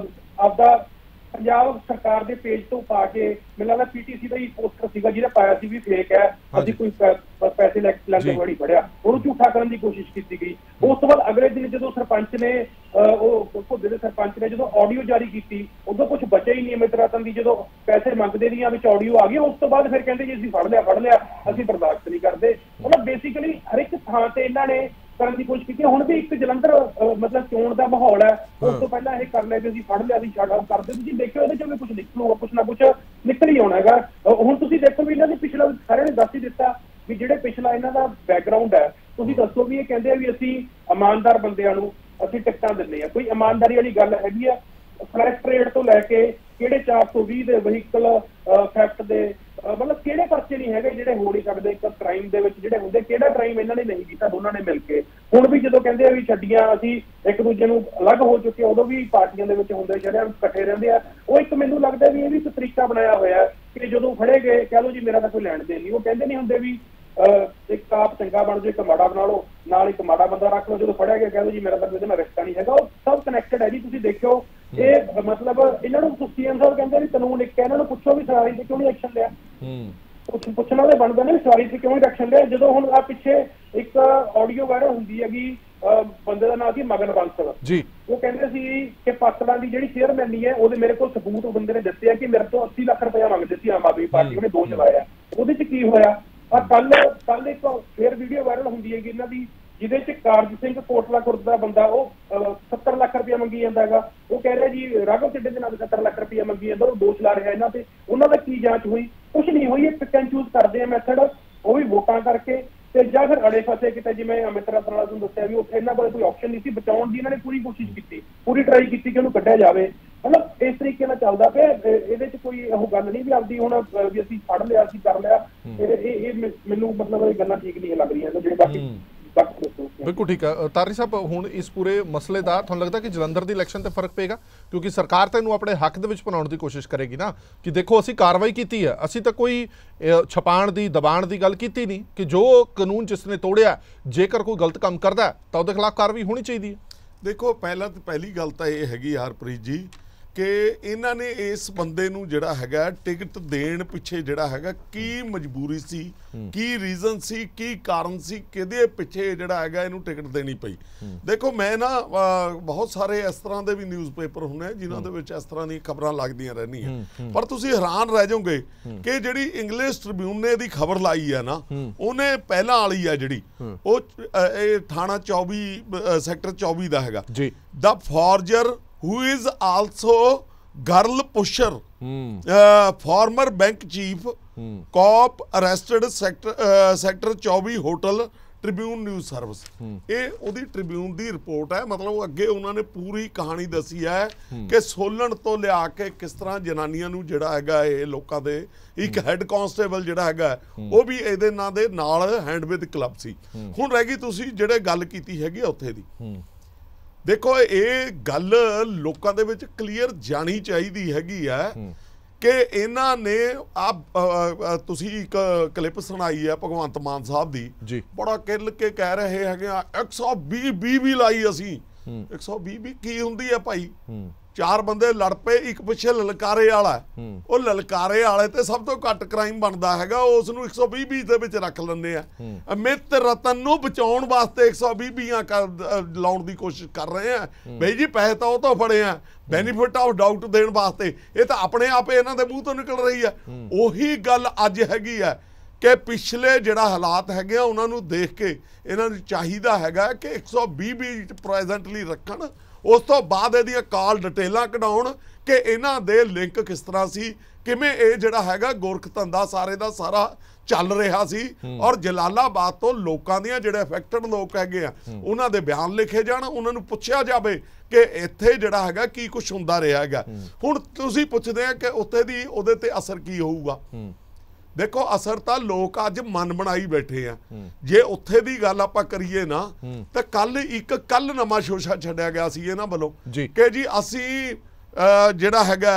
ਆਪਦਾ ਪੰਜਾਬ ਸਰਕਾਰ ਦੇ ਪੇਜ ਤੋਂ ਪਾ ਕੇ, ਮੈਨੂੰ ਲੱਗਦਾ ਪੀਟੀਸੀ ਦਾ ਹੀ ਪੋਸਟਰ ਸੀਗਾ ਜਿਹਦਾ ਪਾਇਆ ਸੀ ਵੀ ਫੇਕ ਹੈ, ਅਸੀਂ ਕੋਈ ਪੈਸੇ ਲੈਂਦੇ ਵਾਲੀ ਫੜਿਆ, ਉਹਨੂੰ ਝੂਠਾ ਕਰਨ ਦੀ ਕੋਸ਼ਿਸ਼ ਕੀਤੀ ਗਈ। ਉਸ ਤੋਂ ਬਾਅਦ ਅਗਲੇ ਦਿਨ ਜਦੋਂ ਸਰਪੰਚ ਨੇ ਉਹ ਘੁੱਦੇ ਦੇ ਸਰਪੰਚ ਨੇ ਜਦੋਂ ਆਡੀਓ ਜਾਰੀ ਕੀਤੀ, ਉਦੋਂ ਕੁਝ ਬਚਿਆ ਹੀ ਨਹੀਂ ਅਮਿਤ ਰਤਨ ਦੀ, ਜਦੋਂ ਪੈਸੇ ਮੰਗਦੇ ਦੀਆਂ ਵਿੱਚ ਆਡੀਓ ਆ ਗਈ, ਉਸ ਤੋਂ ਬਾਅਦ ਫਿਰ ਕਹਿੰਦੇ ਜੀ ਅਸੀਂ ਫੜ ਲਿਆ, ਅਸੀਂ ਬਰਦਾਸ਼ਤ ਨਹੀਂ ਕਰਦੇ। ਮਤਲਬ ਬੇਸਿਕਲੀ ਹਰ ਇੱਕ ਥਾਂ ਤੇ ਇਹਨਾਂ ਨੇ ਕਰਨ ਦੀ ਕੋਸ਼ਿਸ਼ ਕੀਤੀ। ਹੁਣ ਵੀ ਇੱਕ ਜਲੰਧਰ ਮਤਲਬ ਚੋਣ ਦਾ ਮਾਹੌਲ ਹੈ, ਉਸ ਤੋਂ ਪਹਿਲਾਂ ਇਹ ਕਰ ਲਿਆ ਵੀ ਅਸੀਂ ਫੜ ਲਿਆ, ਅਸੀਂ ਸ਼ਟ ਆਊਟ ਕਰਦੇ। ਤੁਸੀਂ ਦੇਖਿਓ ਇਹਦੇ ਚੋਂ ਵੀ ਕੁਝ ਨਿਕਲੂਗਾ, ਕੁਛ ਨਾ ਕੁਛ ਨਿਕਲ ਹੀ ਆਉਣਾ ਹੈਗਾ। ਹੁਣ ਤੁਸੀਂ ਦੇਖੋ ਵੀ ਇਹਨਾਂ ਦੇ ਪਿਛਲਾ ਸਾਰਿਆਂ ਨੇ ਦੱਸ ਹੀ ਦਿੱਤਾ ਵੀ ਜਿਹੜੇ ਪਿਛਲਾ ਇਹਨਾਂ ਦਾ ਬੈਕਗਰਾਉਂਡ ਹੈ। ਤੁਸੀਂ ਦੱਸੋ ਵੀ ਇਹ ਕਹਿੰਦੇ ਆ ਵੀ ਅਸੀਂ ਇਮਾਨਦਾਰ ਬੰਦਿਆਂ ਨੂੰ ਅਸੀਂ ਟਿਕਟਾਂ ਦਿੰਦੇ ਆ, ਕੋਈ ਇਮਾਨਦਾਰੀ ਵਾਲੀ ਗੱਲ ਹੈਗੀ ਆ? ਫਲੈਸ਼ ਟ੍ਰੇਡ ਤੋਂ ਲੈ ਕੇ ਕਿਹੜੇ 420 ਦੇ ਵਹੀਕਲ ਥੈਫਟ ਦੇ, ਮਤਲਬ ਕਿਹੜੇ ਪਰਚੇ ਨਹੀਂ ਹੈਗੇ ਜਿਹੜੇ ਹੋ ਨਹੀਂ ਸਕਦੇ ਇੱਕ ਕ੍ਰਾਈਮ ਦੇ ਵਿੱਚ ਜਿਹੜੇ ਹੁੰਦੇ? ਕਿਹੜਾ ਕ੍ਰਾਈਮ ਇਹਨਾਂ ਨੇ ਨਹੀਂ ਕੀਤਾ ਦੋਨਾਂ ਨੇ ਮਿਲ ਕੇ? ਹੁਣ ਵੀ ਜਦੋਂ ਕਹਿੰਦੇ ਆ ਵੀ ਛੱਡੀਆਂ ਅਸੀਂ ਇੱਕ ਦੂਜੇ ਨੂੰ ਅਲੱਗ ਹੋ ਚੁੱਕੇ, ਉਦੋਂ ਵੀ ਪਾਰਟੀਆਂ ਦੇ ਵਿੱਚ ਹੁੰਦੇ ਸ਼ਰਿਆਂ ਇਕੱਠੇ ਰਹਿੰਦੇ ਆ। ਉਹ ਇੱਕ ਮੈਨੂੰ ਲੱਗਦਾ ਵੀ ਇਹ ਵੀ ਇੱਕ ਤਰੀਕਾ ਬਣਾਇਆ ਹੋਇਆ ਕਿ ਜਦੋਂ ਫੜੇ ਗਏ ਕਹਿ ਲਓ ਜੀ ਮੇਰਾ ਤਾਂ ਕੋਈ ਲੈਣ ਦੇਣ ਨਹੀਂ। ਉਹ ਕਹਿੰਦੇ ਨਹੀਂ ਹੁੰਦੇ ਵੀ ਇੱਕ ਆਪ ਚੰਗਾ ਬਣ ਜਾਓ, ਇੱਕ ਮਾੜਾ ਬਣਾ ਲਓ, ਨਾਲ ਇੱਕ ਮਾੜਾ ਬੰਦਾ ਰੱਖ ਲਓ, ਜਦੋਂ ਫੜਿਆ ਗਿਆ ਕਹਿ ਲਓ ਜੀ ਮੇਰਾ ਤਾਂ ਇਹਦੇ ਨਾਲ ਰਿਸ਼ਤਾ ਨਹੀਂ ਹੈਗਾ। ਉਹ ਸਭ ਕਨੈਕਟਡ ਹੈ ਜੀ। ਤੁਸੀਂ ਦੇਖਿਓ ਇਹ ਮਤਲਬ ਇਹਨਾਂ ਨੂੰ ਸੀਐਮ ਸਾਹਿਬ ਕਹਿੰਦੇ ਵੀ ਕਾਨੂੰਨ ਇੱਕ ਹੈ, ਇਹਨਾਂ ਨੂੰ ਪੁੱਛੋ ਵੀ ਸਰਾਰੀ ਤੇ ਕਿਉਂ ਨਹੀਂ ਐਕਸ਼ਨ ਲਿਆ? ਪੁੱਛਣਾ ਦੇ ਬਣਦਾ ਨੇ ਵੀ ਸਰਾਰੀ ਤੇ ਕਿਉਂ ਨਹੀਂ ਐਕਸ਼ਨ ਲਿਆ? ਜਦੋਂ ਹੁਣ ਆ ਪਿੱਛੇ ਇੱਕ ਆਡੀਓ ਵਾਇਰਲ ਹੁੰਦੀ ਹੈਗੀ, ਬੰਦੇ ਦਾ ਨਾਮ ਸੀ ਮਗਨ ਬਾਂਸਲ ਜੀ, ਉਹ ਕਹਿੰਦੇ ਸੀ ਕਿ ਪਾਕਿਸਤਾਨ ਦੀ ਜਿਹੜੀ ਚੇਅਰਮੈਨੀ ਹੈ ਉਹਦੇ ਮੇਰੇ ਕੋਲ ਸਬੂਤ ਉਹ ਬੰਦੇ ਨੇ ਦਿੱਤੇ ਆ ਕਿ ਮੇਰੇ ਤੋਂ 80 ਲੱਖ ਰੁਪਇਆ ਮੰਗਦੇ ਸੀ ਆਮ ਆਦਮੀ ਪਾਰਟੀ, ਉਹਨੇ 2 ਚਲਾਇਆ। ਉਹਦੇ ਚ ਕੀ ਹੋਇਆ? ਕੱਲ ਇੱਕ ਫੇਰ ਵੀਡੀਓ ਵਾਇਰਲ ਹੁੰਦੀ ਹੈਗੀ ਇਹਨਾਂ ਦੀ, ਜਿਹਦੇ ਚ ਕਾਰਜ ਸਿੰਘ ਕੋਟਲਾ ਖੁਰਦ ਦਾ ਬੰਦਾ ਉਹ 70 ਲੱਖ ਰੁਪਇਆ ਮੰਗੀ ਜਾਂਦਾ ਹੈਗਾ। ਉਹ ਕਹਿ ਰਿਹਾ ਜੀ ਰਾਘਵ ਚੱਡੇ ਦੇ ਨਾਲ 70 ਲੱਖ ਰੁਪਇਆ ਮੰਗੀ ਜਾਂਦਾ, ਉਹ 2 ਚਲਾ ਰਿਹਾ ਇਹਨਾਂ ਤੇ। ਉਹਨਾਂ ਦਾ ਕੀ ਜਾਂਚ ਹੋਈ? ਕੁਛ ਨਹੀਂ ਹੋਈ। ਇਹ ਪਿਕ ਐਂਡ ਚੂਜ਼ ਕਰਦੇ ਆ ਮੈਥਡ, ਉਹ ਵੀ ਵੋਟਾਂ ਕਰਕੇ, ਤੇ ਜਾਂ ਫਿਰ ਅੜੇ ਫਸੇ ਕਿਤੇ, ਜਿਵੇਂ ਅਮਿਤ ਰਤਨ ਵਾਲਾ ਤੁਹਾਨੂੰ ਦੱਸਿਆ ਵੀ ਉੱਥੇ ਇਹਨਾਂ ਕੋਲ ਕੋਈ ਆਪਸ਼ਨ ਨਹੀਂ ਸੀ ਬਚਾਉਣ ਦੀ। ਇਹਨਾਂ ਨੇ ਪੂਰੀ ਕੋਸ਼ਿਸ਼ ਕੀਤੀ, ਪੂਰੀ ਟਰਾਈ ਕੀਤੀ ਕਿ ਉਹਨੂੰ ਕੱਢਿਆ ਜਾਵੇ। ਮਤਲਬ ਇਸ ਤਰੀਕੇ ਨਾਲ ਚੱਲਦਾ ਪਿਆ। ਇਹਦੇ ਚ ਕੋਈ ਉਹ ਗੱਲ ਨਹੀਂ ਵੀ ਆਪਦੀ ਹੁਣ ਵੀ ਅਸੀਂ ਫੜ ਲਿਆ, ਅਸੀਂ ਕਰ ਲਿਆ। ਇਹ ਮੈਨੂੰ ਮਤਲਬ ਇਹ ਗੱਲਾਂ ਠੀਕ ਨਹੀਂ ਲੱਗ ਰਹੀਆਂ ਜਿਹੜੇ ਬਾਕੀ। ਬਿਲਕੁਲ ਠੀਕ ਹੈ ਤਾਰੀ ਸਾਹਿਬ। ਹੁਣ ਇਸ ਪੂਰੇ ਮਸਲੇ ਦਾ ਤੁਹਾਨੂੰ ਲੱਗਦਾ ਕਿ ਜਲੰਧਰ ਦੀ ਇਲੈਕਸ਼ਨ ਤੇ ਫਰਕ ਪਏਗਾ? ਕਿਉਂਕਿ ਸਰਕਾਰ ਤਾਂ ਇਹਨੂੰ ਆਪਣੇ ਹੱਕ ਦੇ ਵਿੱਚ ਬਣਾਉਣ ਦੀ ਕੋਸ਼ਿਸ਼ ਕਰੇਗੀ ਨਾ, ਕਿ ਦੇਖੋ ਅਸੀਂ ਕਾਰਵਾਈ ਕੀਤੀ ਹੈ, ਅਸੀਂ ਤਾਂ ਕੋਈ ਛਪਾਉਣ ਦੀ ਦਬਾਉਣ ਦੀ ਗੱਲ ਕੀਤੀ ਨਹੀਂ, ਕਿ ਜੋ ਕਾਨੂੰਨ ਜਿਸ ਨੇ ਤੋੜਿਆ, ਜੇਕਰ ਕੋਈ ਗਲਤ ਕੰਮ ਕਰਦਾ ਤਾਂ ਉਹਦੇ ਖਿਲਾਫ ਕਾਰਵਾਈ ਹੋਣੀ ਚਾਹੀਦੀ ਹੈ। ਦੇਖੋ ਪਹਿਲੀ ਗੱਲ ਤਾਂ ਇਹ ਹੈਗੀ ਹਰਪ੍ਰੀਤ ਜੀ ਕਿ ਇਹਨਾਂ ਨੇ ਇਸ ਬੰਦੇ ਨੂੰ ਜਿਹੜਾ ਹੈਗਾ ਟਿਕਟ ਦੇਣ ਪਿੱਛੇ ਜਿਹੜਾ ਹੈਗਾ ਕੀ ਮਜਬੂਰੀ ਸੀ, ਕੀ ਰੀਜ਼ਨ ਸੀ, ਕੀ ਕਾਰਨ ਸੀ, ਕਿਹਦੇ ਪਿੱਛੇ ਜਿਹੜਾ ਹੈਗਾ ਇਹਨੂੰ ਟਿਕਟ ਦੇਣੀ ਪਈ? ਦੇਖੋ ਮੈਂ ਨਾ ਬਹੁਤ ਸਾਰੇ ਇਸ ਤਰ੍ਹਾਂ ਦੇ ਵੀ ਨਿਊਜ਼ਪੇਪਰ ਹੁੰਦੇ ਜਿਨ੍ਹਾਂ ਦੇ ਵਿੱਚ ਇਸ ਤਰ੍ਹਾਂ ਦੀਆਂ ਖਬਰਾਂ ਲੱਗਦੀਆਂ ਰਹਿੰਦੀਆਂ, ਪਰ ਤੁਸੀਂ ਹੈਰਾਨ ਰਹਿ ਜਾਓਗੇ ਕਿ ਜਿਹੜੀ ਇੰਗਲਿਸ਼ ਟ੍ਰਿਬਿਊਨ ਨੇ ਇਹਦੀ ਖਬਰ ਲਾਈ ਹੈ ਨਾ, ਉਹਨੇ ਪਹਿਲਾਂ ਵਾਲੀ ਆ ਜਿਹੜੀ ਉਹ ਇਹ ਥਾਣਾ 24 ਸੈਕਟਰ 24 ਦਾ ਹੈਗਾ, ਦਾ forger who is also girl pusher, former bank chief, cop arrested sector 24 hotel, Tribune News Service. ਇਹ ਉਹਦੀ ਟ੍ਰਿਬਿਊਨ ਦੀ ਰਿਪੋਰਟ ਹੈ। ਮਤਲਬ ਅੱਗੇ ਉਹਨਾਂ ਨੇ ਪੂਰੀ ਕਹਾਣੀ ਦੱਸੀ ਹੈ ਕਿ ਸੋਲਣ ਤੋਂ ਲਿਆ ਕੇ ਕਿਸ ਤਰ੍ਹਾਂ ਜਨਾਨੀਆਂ ਨੂੰ ਜਿਹੜਾ ਹੈਗਾ ਇਹ ਲੋਕਾਂ ਦੇ ਇੱਕ ਹੈੱਡ ਕਾਂਸਟੇਬਲ ਜਿਹੜਾ ਹੈਗਾ ਉਹ ਵੀ ਇਹਦੇ ਨਾਂ ਦੇ ਨਾਲ ਹੈਂਡ ਵਿਦ ਕਲੱਬ ਸੀ। ਹੁਣ ਰਹਿ ਗਈ ਤੁਸੀਂ ਜਿਹੜੇ ਗੱਲ ਕੀਤੀ ਹੈਗੀ ਉੱਥੇ ਦੀ। ਦੇਖੋ ਇਹ ਗੱਲ ਲੋਕਾਂ ਦੇ ਵਿੱਚ ਕਲੀਅਰ ਜਾਣੀ ਚਾਹੀਦੀ ਹੈਗੀ ਹੈ ਕਿ ਇਹਨਾਂ ਨੇ ਤੁਸੀਂ ਇੱਕ ਕਲਿੱਪ ਸੁਣਾਈ ਹੈ ਭਗਵੰਤ ਮਾਨ ਸਾਹਿਬ ਦੀ ਜੀ, ਬੜਾ ਕਿੱਲ ਕੇ ਕਹਿ ਰਹੇ ਹੈਗੇ ਆ 120 ਵੀ ਲਾਈ ਅਸੀਂ। 120 ਵੀ ਕੀ ਹੁੰਦੀ ਹੈ ਭਾਈ? 4 ਬੰਦੇ ਲੜ ਪਏ, ਇੱਕ ਪਿੱਛੇ ਲਲਕਾਰੇ ਵਾਲਾ, ਉਹ ਲਲਕਾਰੇ ਵਾਲੇ ਤੇ ਸਭ ਤੋਂ ਘੱਟ ਕ੍ਰਾਈਮ ਬਣਦਾ ਹੈਗਾ, ਉਸ ਨੂੰ 120 ਦੇ ਵਿੱਚ ਰੱਖ ਲੈਂਦੇ ਆ। ਅਮਿਤ ਰਤਨ ਨੂੰ ਬਚਾਉਣ ਵਾਸਤੇ 120 ਲਾਉਣ ਦੀ ਕੋਸ਼ਿਸ਼ ਕਰ ਰਹੇ ਆ। ਬਈ ਜੀ ਪੈਸੇ ਤਾਂ ਉਹ ਤੋਂ ਫੜੇ ਆ, ਬੈਨੀਫਿਟ ਆਫ ਡਾਊਟ ਦੇਣ ਵਾਸਤੇ, ਇਹ ਤਾਂ ਆਪਣੇ ਆਪ ਇਹਨਾਂ ਦੇ ਮੂੰਹ ਤੋਂ ਨਿਕਲ ਰਹੀ ਹੈ। ਉਹੀ ਗੱਲ ਅੱਜ ਹੈਗੀ ਹੈ ਕਿ ਪਿਛਲੇ ਜਿਹੜਾ ਹਾਲਾਤ ਹੈਗੇ ਆ ਉਹਨਾਂ ਨੂੰ ਦੇਖ ਕੇ ਇਹਨਾਂ ਨੂੰ ਚਾਹੀਦਾ ਹੈਗਾ ਕਿ 120 ਪ੍ਰੈਜ਼ੈਂਟਲੀ ਰੱਖਣ, ਉਸ ਤੋਂ ਬਾਅਦ ਇਹਦੀਆਂ ਕਾਲ ਡਿਟੇਲਾਂ ਕਢਾਉਣ ਕਿ ਇਹਨਾਂ ਦੇ ਲਿੰਕ ਕਿਸ ਤਰ੍ਹਾਂ ਸੀ, ਕਿਵੇਂ ਇਹ ਜਿਹੜਾ ਹੈਗਾ ਗੋਰਖ ਧੰਦਾ ਸਾਰੇ ਦਾ ਸਾਰਾ ਚੱਲ ਰਿਹਾ ਸੀ। ਔਰ ਜਲਾਲਾਬਾਦ ਤੋਂ ਲੋਕਾਂ ਦੀਆਂ ਜਿਹੜੇ ਅਫੈਕਟਡ ਲੋਕ ਹੈਗੇ ਆ ਉਹਨਾਂ ਦੇ ਬਿਆਨ ਲਿਖੇ ਜਾਣ, ਉਹਨਾਂ ਨੂੰ ਪੁੱਛਿਆ ਜਾਵੇ ਕਿ ਇੱਥੇ ਜਿਹੜਾ ਹੈਗਾ ਕੀ ਕੁਝ ਹੁੰਦਾ ਰਿਹਾ ਹੈਗਾ। ਹੁਣ ਤੁਸੀਂ ਪੁੱਛਦੇ ਆ ਕਿ ਉੱਥੇ ਦੀ ਉਹਦੇ ਤੇ ਅਸਰ ਕੀ ਹੋਊਗਾ। ਦੇਖੋ ਅਸਰ ਤਾਂ ਲੋਕ ਅੱਜ ਮਨ ਬਣਾਈ ਬੈਠੇ ਆ। ਜੇ ਉੱਥੇ ਦੀ ਗੱਲ ਆਪਾਂ ਕਰੀਏ ਨਾ ਤਾਂ ਕੱਲ ਨਵਾਂ ਸ਼ੋਸ਼ਾ ਛੱਡਿਆ ਗਿਆ ਸੀ ਇਹਨਾਂ ਵੱਲੋਂ ਕਿ ਜੀ ਅਸੀਂ ਜਿਹੜਾ ਹੈਗਾ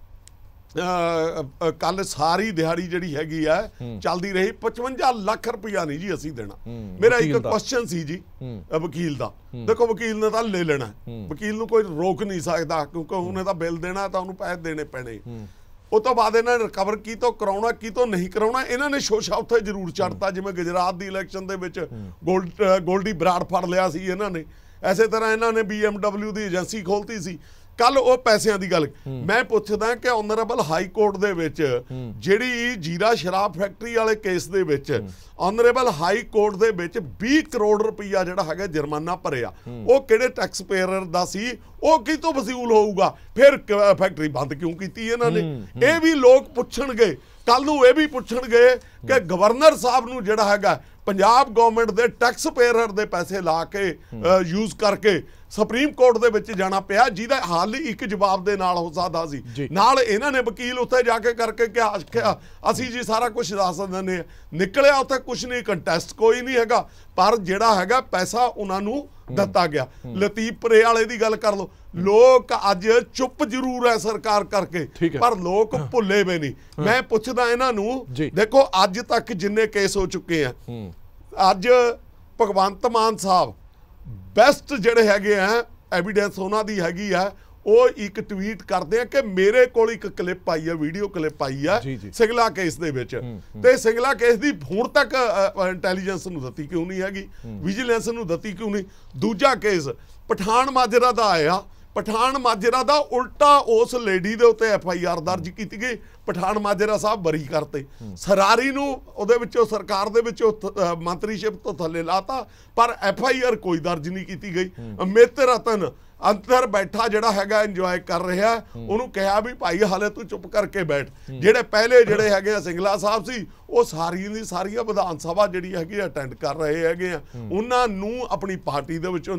ਕੱਲ ਸਾਰੀ ਦਿਹਾੜੀ ਜਿਹੜੀ ਹੈਗੀ ਆ ਚੱਲਦੀ ਰਹੀ 55 ਲੱਖ ਰੁਪਇਆ ਨਹੀਂ ਜੀ ਅਸੀਂ ਦੇਣਾ। ਮੇਰਾ ਇੱਕ ਕੁਐਸਚਨ ਸੀ ਜੀ ਵਕੀਲ ਦਾ। ਦੇਖੋ ਵਕੀਲ ਨੇ ਤਾਂ ਲੈ ਲੈਣਾ, ਵਕੀਲ ਨੂੰ ਕੋਈ ਰੋਕ ਨਹੀਂ ਸਕਦਾ ਕਿਉਂਕਿ ਉਹਨੇ ਤਾਂ ਬਿੱਲ ਦੇਣਾ ਤਾਂ ਉਹਨੂੰ ਪੈਸੇ ਦੇਣੇ ਪੈਣੇ। ਉਹ ਤੋਂ ਬਾਅਦ ਇਹਨਾਂ ਨੇ ਰਿਕਵਰ ਕੀ ਤੋਂ ਕਰਾਉਣਾ ਕੀ ਤੋਂ ਨਹੀਂ ਕਰਾਉਣਾ, ਇਹਨਾਂ ਨੇ ਸ਼ੋਸ਼ਾ ਉੱਥੇ ਜ਼ਰੂਰ ਛੱਡਤਾ। ਜਿਵੇਂ ਗੁਜਰਾਤ ਦੀ ਇਲੈਕਸ਼ਨ ਦੇ ਵਿੱਚ ਗੋਲਡੀ ਬਰਾੜ ਫੜ ਲਿਆ ਸੀ ਇਹਨਾਂ ਨੇ, ਐਸੇ ਤਰ੍ਹਾਂ ਇਹਨਾਂ ਨੇ BMW ਦੀ ਏਜੰਸੀ ਖੋਲਤੀ ਸੀ। ਕੱਲ ਉਹ ਪੈਸਿਆਂ ਦੀ ਗੱਲ ਮੈਂ ਪੁੱਛਦਾ ਕਿ ਆਨਰੇਬਲ ਹਾਈ ਕੋਰਟ ਦੇ ਵਿੱਚ ਜਿਹੜੀ ਜੀਰਾ ਸ਼ਰਾਬ ਫੈਕਟਰੀ ਵਾਲੇ ਕੇਸ ਦੇ ਵਿੱਚ ਆਨਰੇਬਲ ਹਾਈ ਕੋਰਟ ਦੇ ਵਿੱਚ 20 ਕਰੋੜ ਰੁਪਈਆ ਜਿਹੜਾ ਹੈਗਾ ਜੁਰਮਾਨਾ ਭਰਿਆ, ਉਹ ਕਿਹੜੇ ਟੈਕਸ ਪੇਅਰ ਦਾ ਸੀ? ਉਹ ਕਿਤੋਂ ਵਸੂਲ ਹੋਊਗਾ? ਫਿਰ ਫੈਕਟਰੀ ਬੰਦ ਕਿਉਂ ਕੀਤੀ ਇਹਨਾਂ ਨੇ? ਇਹ ਵੀ ਲੋਕ ਪੁੱਛਣਗੇ। ਕੱਲ ਨੂੰ ਇਹ ਵੀ ਪੁੱਛਣਗੇ ਕਿ ਗਵਰਨਰ ਸਾਹਿਬ ਨੂੰ ਜਿਹੜਾ ਹੈਗਾ ਪੰਜਾਬ ਗਵਰਨਮੈਂਟ ਦੇ ਟੈਕਸ ਪੇਅਰ ਦੇ ਪੈਸੇ ਲਾ ਕੇ ਯੂਜ਼ ਕਰਕੇ ਸੁਪਰੀਮ ਕੋਰਟ ਦੇ ਵਿੱਚ ਜਾਣਾ ਪਿਆ, ਜਿਹਦਾ ਹੱਲ ਇੱਕ ਜਵਾਬ ਦੇ ਨਾਲ ਹੋ ਸਕਦਾ ਸੀ। ਨਾਲ ਇਹਨਾਂ ਨੇ ਵਕੀਲ ਉੱਥੇ ਜਾ ਕੇ ਕਰਕੇ ਕਿਹਾ ਅਸੀਂ ਜੀ ਸਾਰਾ ਕੁਝ ਦੱਸ ਦਿੰਦੇ ਹਾਂ। ਨਿਕਲਿਆ ਉੱਥੇ ਕੁਝ ਨਹੀਂ, ਕੰਟੈਸਟ ਕੋਈ ਨਹੀਂ ਹੈਗਾ, ਪਰ ਜਿਹੜਾ ਹੈਗਾ ਪੈਸਾ ਉਹਨਾਂ ਨੂੰ ਦਿੱਤਾ ਗਿਆ। ਲਤੀਫ ਪਰੇ ਵਾਲੇ ਦੀ ਗੱਲ ਕਰ ਲਓ, ਲੋਕ ਅੱਜ ਚੁੱਪ ਜ਼ਰੂਰ ਹੈ ਸਰਕਾਰ ਕਰਕੇ, ਪਰ ਲੋਕ ਭੁੱਲੇ ਵੀ ਨਹੀਂ। ਮੈਂ ਪੁੱਛਦਾ ਇਹਨਾਂ ਨੂੰ, ਦੇਖੋ ਅੱਜ ਤੱਕ ਜਿੰਨੇ ਕੇਸ ਹੋ ਚੁੱਕੇ ਆ, ਅੱਜ ਭਗਵੰਤ ਮਾਨ ਸਾਹਿਬ ਬੈਸਟ ਜਿਹੜੇ ਹੈਗੇ ਆ ਐਵੀਡੈਂਸ ਉਹਨਾਂ ਦੀ ਹੈਗੀ ਆ, ਉਹ ਇੱਕ ਟਵੀਟ ਕਰਦੇ ਆ ਕਿ ਮੇਰੇ ਕੋਲ ਇੱਕ ਕਲਿੱਪ ਆਈ ਆ, ਵੀਡੀਓ ਕਲਿੱਪ ਆਈ ਆ ਸਿੰਗਲਾ ਕੇਸ ਦੇ ਵਿੱਚ, ਤੇ ਸਿੰਗਲਾ ਕੇਸ ਦੀ ਹੁਣ ਤੱਕ ਇੰਟੈਲੀਜੈਂਸ ਨੂੰ ਦਿੱਤੀ ਕਿਉਂ ਨਹੀਂ ਹੈਗੀ, ਵਿਜੀਲੈਂਸ ਨੂੰ ਦਿੱਤੀ ਕਿਉਂ ਨਹੀਂ। ਦੂਜਾ ਕੇਸ ਪਠਾਨ ਮਾਜਰਾ ਦਾ ਆਇਆ, ਪਠਾਨ ਮਾਜਰਾ ਦਾ ਉਲਟਾ ਉਸ ਲੇਡੀ ਦੇ ਉੱਤੇ FIR ਦਰਜ ਕੀਤੀ ਗਈ, ਪਠਾਨ ਮਾਜਰਾ ਸਾਹਿਬ ਬਰੀ ਕਰਤੇ। ਸਰਾਰੀ ਨੂੰ ਉਹਦੇ ਵਿੱਚੋਂ ਸਰਕਾਰ ਦੇ ਵਿੱਚੋਂ ਮੰਤਰੀਸ਼ਿਪ ਤੋਂ ਥੱਲੇ ਲਾਤਾ, ਪਰ FIR ਕੋਈ ਦਰਜ ਨਹੀਂ ਕੀਤੀ ਗਈ। ਅਮਿਤ ਰਤਨ ਅੰਦਰ ਬੈਠਾ ਜਿਹੜਾ ਹੈਗਾ ਇੰਜੋਏ ਕਰ ਰਿਹਾ, ਉਹਨੂੰ ਕਿਹਾ ਵੀ ਭਾਈ ਹਾਲੇ ਤੂੰ ਚੁੱਪ ਕਰਕੇ ਬੈਠ। ਜਿਹੜੇ ਪਹਿਲੇ ਜਿਹੜੇ ਹੈਗੇ ਸਿੰਗਲਾ ਸਾਹਿਬ ਸੀ, ਉਹ ਸਾਰੀਆਂ ਵਿਧਾਨ ਸਭਾ ਜਿਹੜੀ ਹੈਗੀ ਅਟੈਂਡ ਕਰ ਰਹੇ ਹੈਗੇ ਆ, ਉਹਨਾਂ ਨੂੰ ਆਪਣੀ ਪਾਰਟੀ ਦੇ ਵਿੱਚੋਂ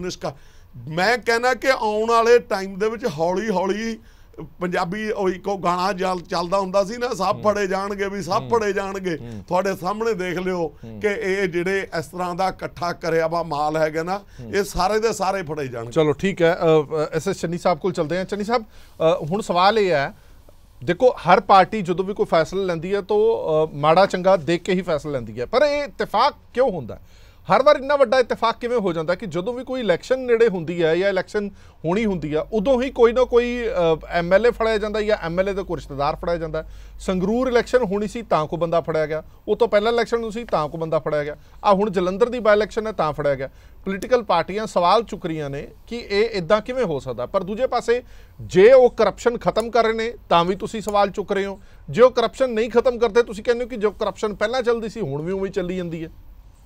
ਮੈਂ ਕਹਿੰਦਾ ਕਿ ਆਉਣ ਵਾਲੇ ਟਾਈਮ ਦੇ ਵਿੱਚ ਹੌਲੀ ਹੌਲੀ ਪੰਜਾਬੀ ਉਹ ਇੱਕੋ ਗਾਣਾ ਚੱਲਦਾ ਹੁੰਦਾ ਸੀ ਨਾ, ਸਭ ਫੜੇ ਜਾਣਗੇ ਵੀ ਸਭ ਫੜੇ ਜਾਣਗੇ। ਤੁਹਾਡੇ ਸਾਹਮਣੇ ਦੇਖ ਲਿਓ ਕਿ ਇਹ ਜਿਹੜੇ ਇਸ ਤਰ੍ਹਾਂ ਦਾ ਇਕੱਠਾ ਕਰਿਆ ਵਾ ਮਾਲ ਹੈਗਾ ਨਾ, ਇਹ ਸਾਰੇ ਦੇ ਸਾਰੇ ਫੜੇ ਜਾਣਗੇ। ਚਲੋ ਠੀਕ ਹੈ, SS ਚੰਨੀ ਸਾਹਿਬ ਕੋਲ ਚਲਦੇ ਹਾਂ। ਚੰਨੀ ਸਾਹਿਬ, ਹੁਣ ਸਵਾਲ ਇਹ ਹੈ, ਦੇਖੋ ਹਰ ਪਾਰਟੀ ਜਦੋਂ ਵੀ ਕੋਈ ਫੈਸਲਾ ਲੈਂਦੀ ਹੈ ਤਾਂ ਮਾੜਾ ਚੰਗਾ ਦੇਖ ਕੇ ਹੀ ਫੈਸਲਾ ਲੈਂਦੀ ਹੈ, ਪਰ ਇਹ ਇਤਫਾਕ ਕਿਉਂ ਹੁੰਦਾ? ਹਰ ਵਾਰ ਇੰਨਾ ਵੱਡਾ ਇਤਫਾਕ ਕਿਵੇਂ ਹੋ ਜਾਂਦਾ ਕਿ ਜਦੋਂ ਵੀ ਕੋਈ ਇਲੈਕਸ਼ਨ ਨੇੜੇ ਹੁੰਦੀ ਹੈ ਜਾਂ ਇਲੈਕਸ਼ਨ ਹੋਣੀ ਹੁੰਦੀ ਆ, ਉਦੋਂ ਹੀ ਕੋਈ ਨਾ ਕੋਈ MLA ਫੜਿਆ ਜਾਂਦਾ ਜਾਂ MLA ਦਾ ਕੋਈ ਰਿਸ਼ਤੇਦਾਰ ਫੜਿਆ ਜਾਂਦਾ। ਸੰਗਰੂਰ ਇਲੈਕਸ਼ਨ ਹੋਣੀ ਸੀ ਤਾਂ ਕੋ ਬੰਦਾ ਫੜਿਆ ਗਿਆ, ਉਹ ਤੋਂ ਪਹਿਲਾਂ ਇਲੈਕਸ਼ਨ ਨੂੰ ਸੀ ਤਾਂ ਕੋ ਬੰਦਾ ਫੜਿਆ ਗਿਆ, ਆ ਹੁਣ ਜਲੰਧਰ ਦੀ ਬਾਈ ਇਲੈਕਸ਼ਨ ਹੈ ਤਾਂ ਫੜਿਆ ਗਿਆ। ਪੋਲੀਟੀਕਲ ਪਾਰਟੀਆਂ ਸਵਾਲ ਚੁੱਕ ਰਹੀਆਂ ਨੇ ਕਿ ਇਹ ਇਦਾਂ ਕਿਵੇਂ ਹੋ ਸਕਦਾ, ਪਰ ਦੂਜੇ ਪਾਸੇ ਜੇ ਉਹ ਕਰਪਸ਼ਨ ਖਤਮ ਕਰ ਰਹੇ ਨੇ ਤਾਂ ਵੀ ਤੁਸੀਂ ਸਵਾਲ ਚੁੱਕ ਰਹੇ ਹੋ, ਜੇ ਉਹ ਕਰਪਸ਼ਨ ਨਹੀਂ ਖਤਮ ਕਰਦੇ ਤੁਸੀਂ ਕਹਿੰਦੇ ਹੋ ਕਿ ਜੋ ਕਰਪਸ਼ਨ ਪਹਿਲਾਂ ਚੱਲਦੀ ਸੀ ਹੁਣ ਵੀ ਉਵੇਂ ਚੱਲੀ ਜਾਂਦੀ ਹੈ।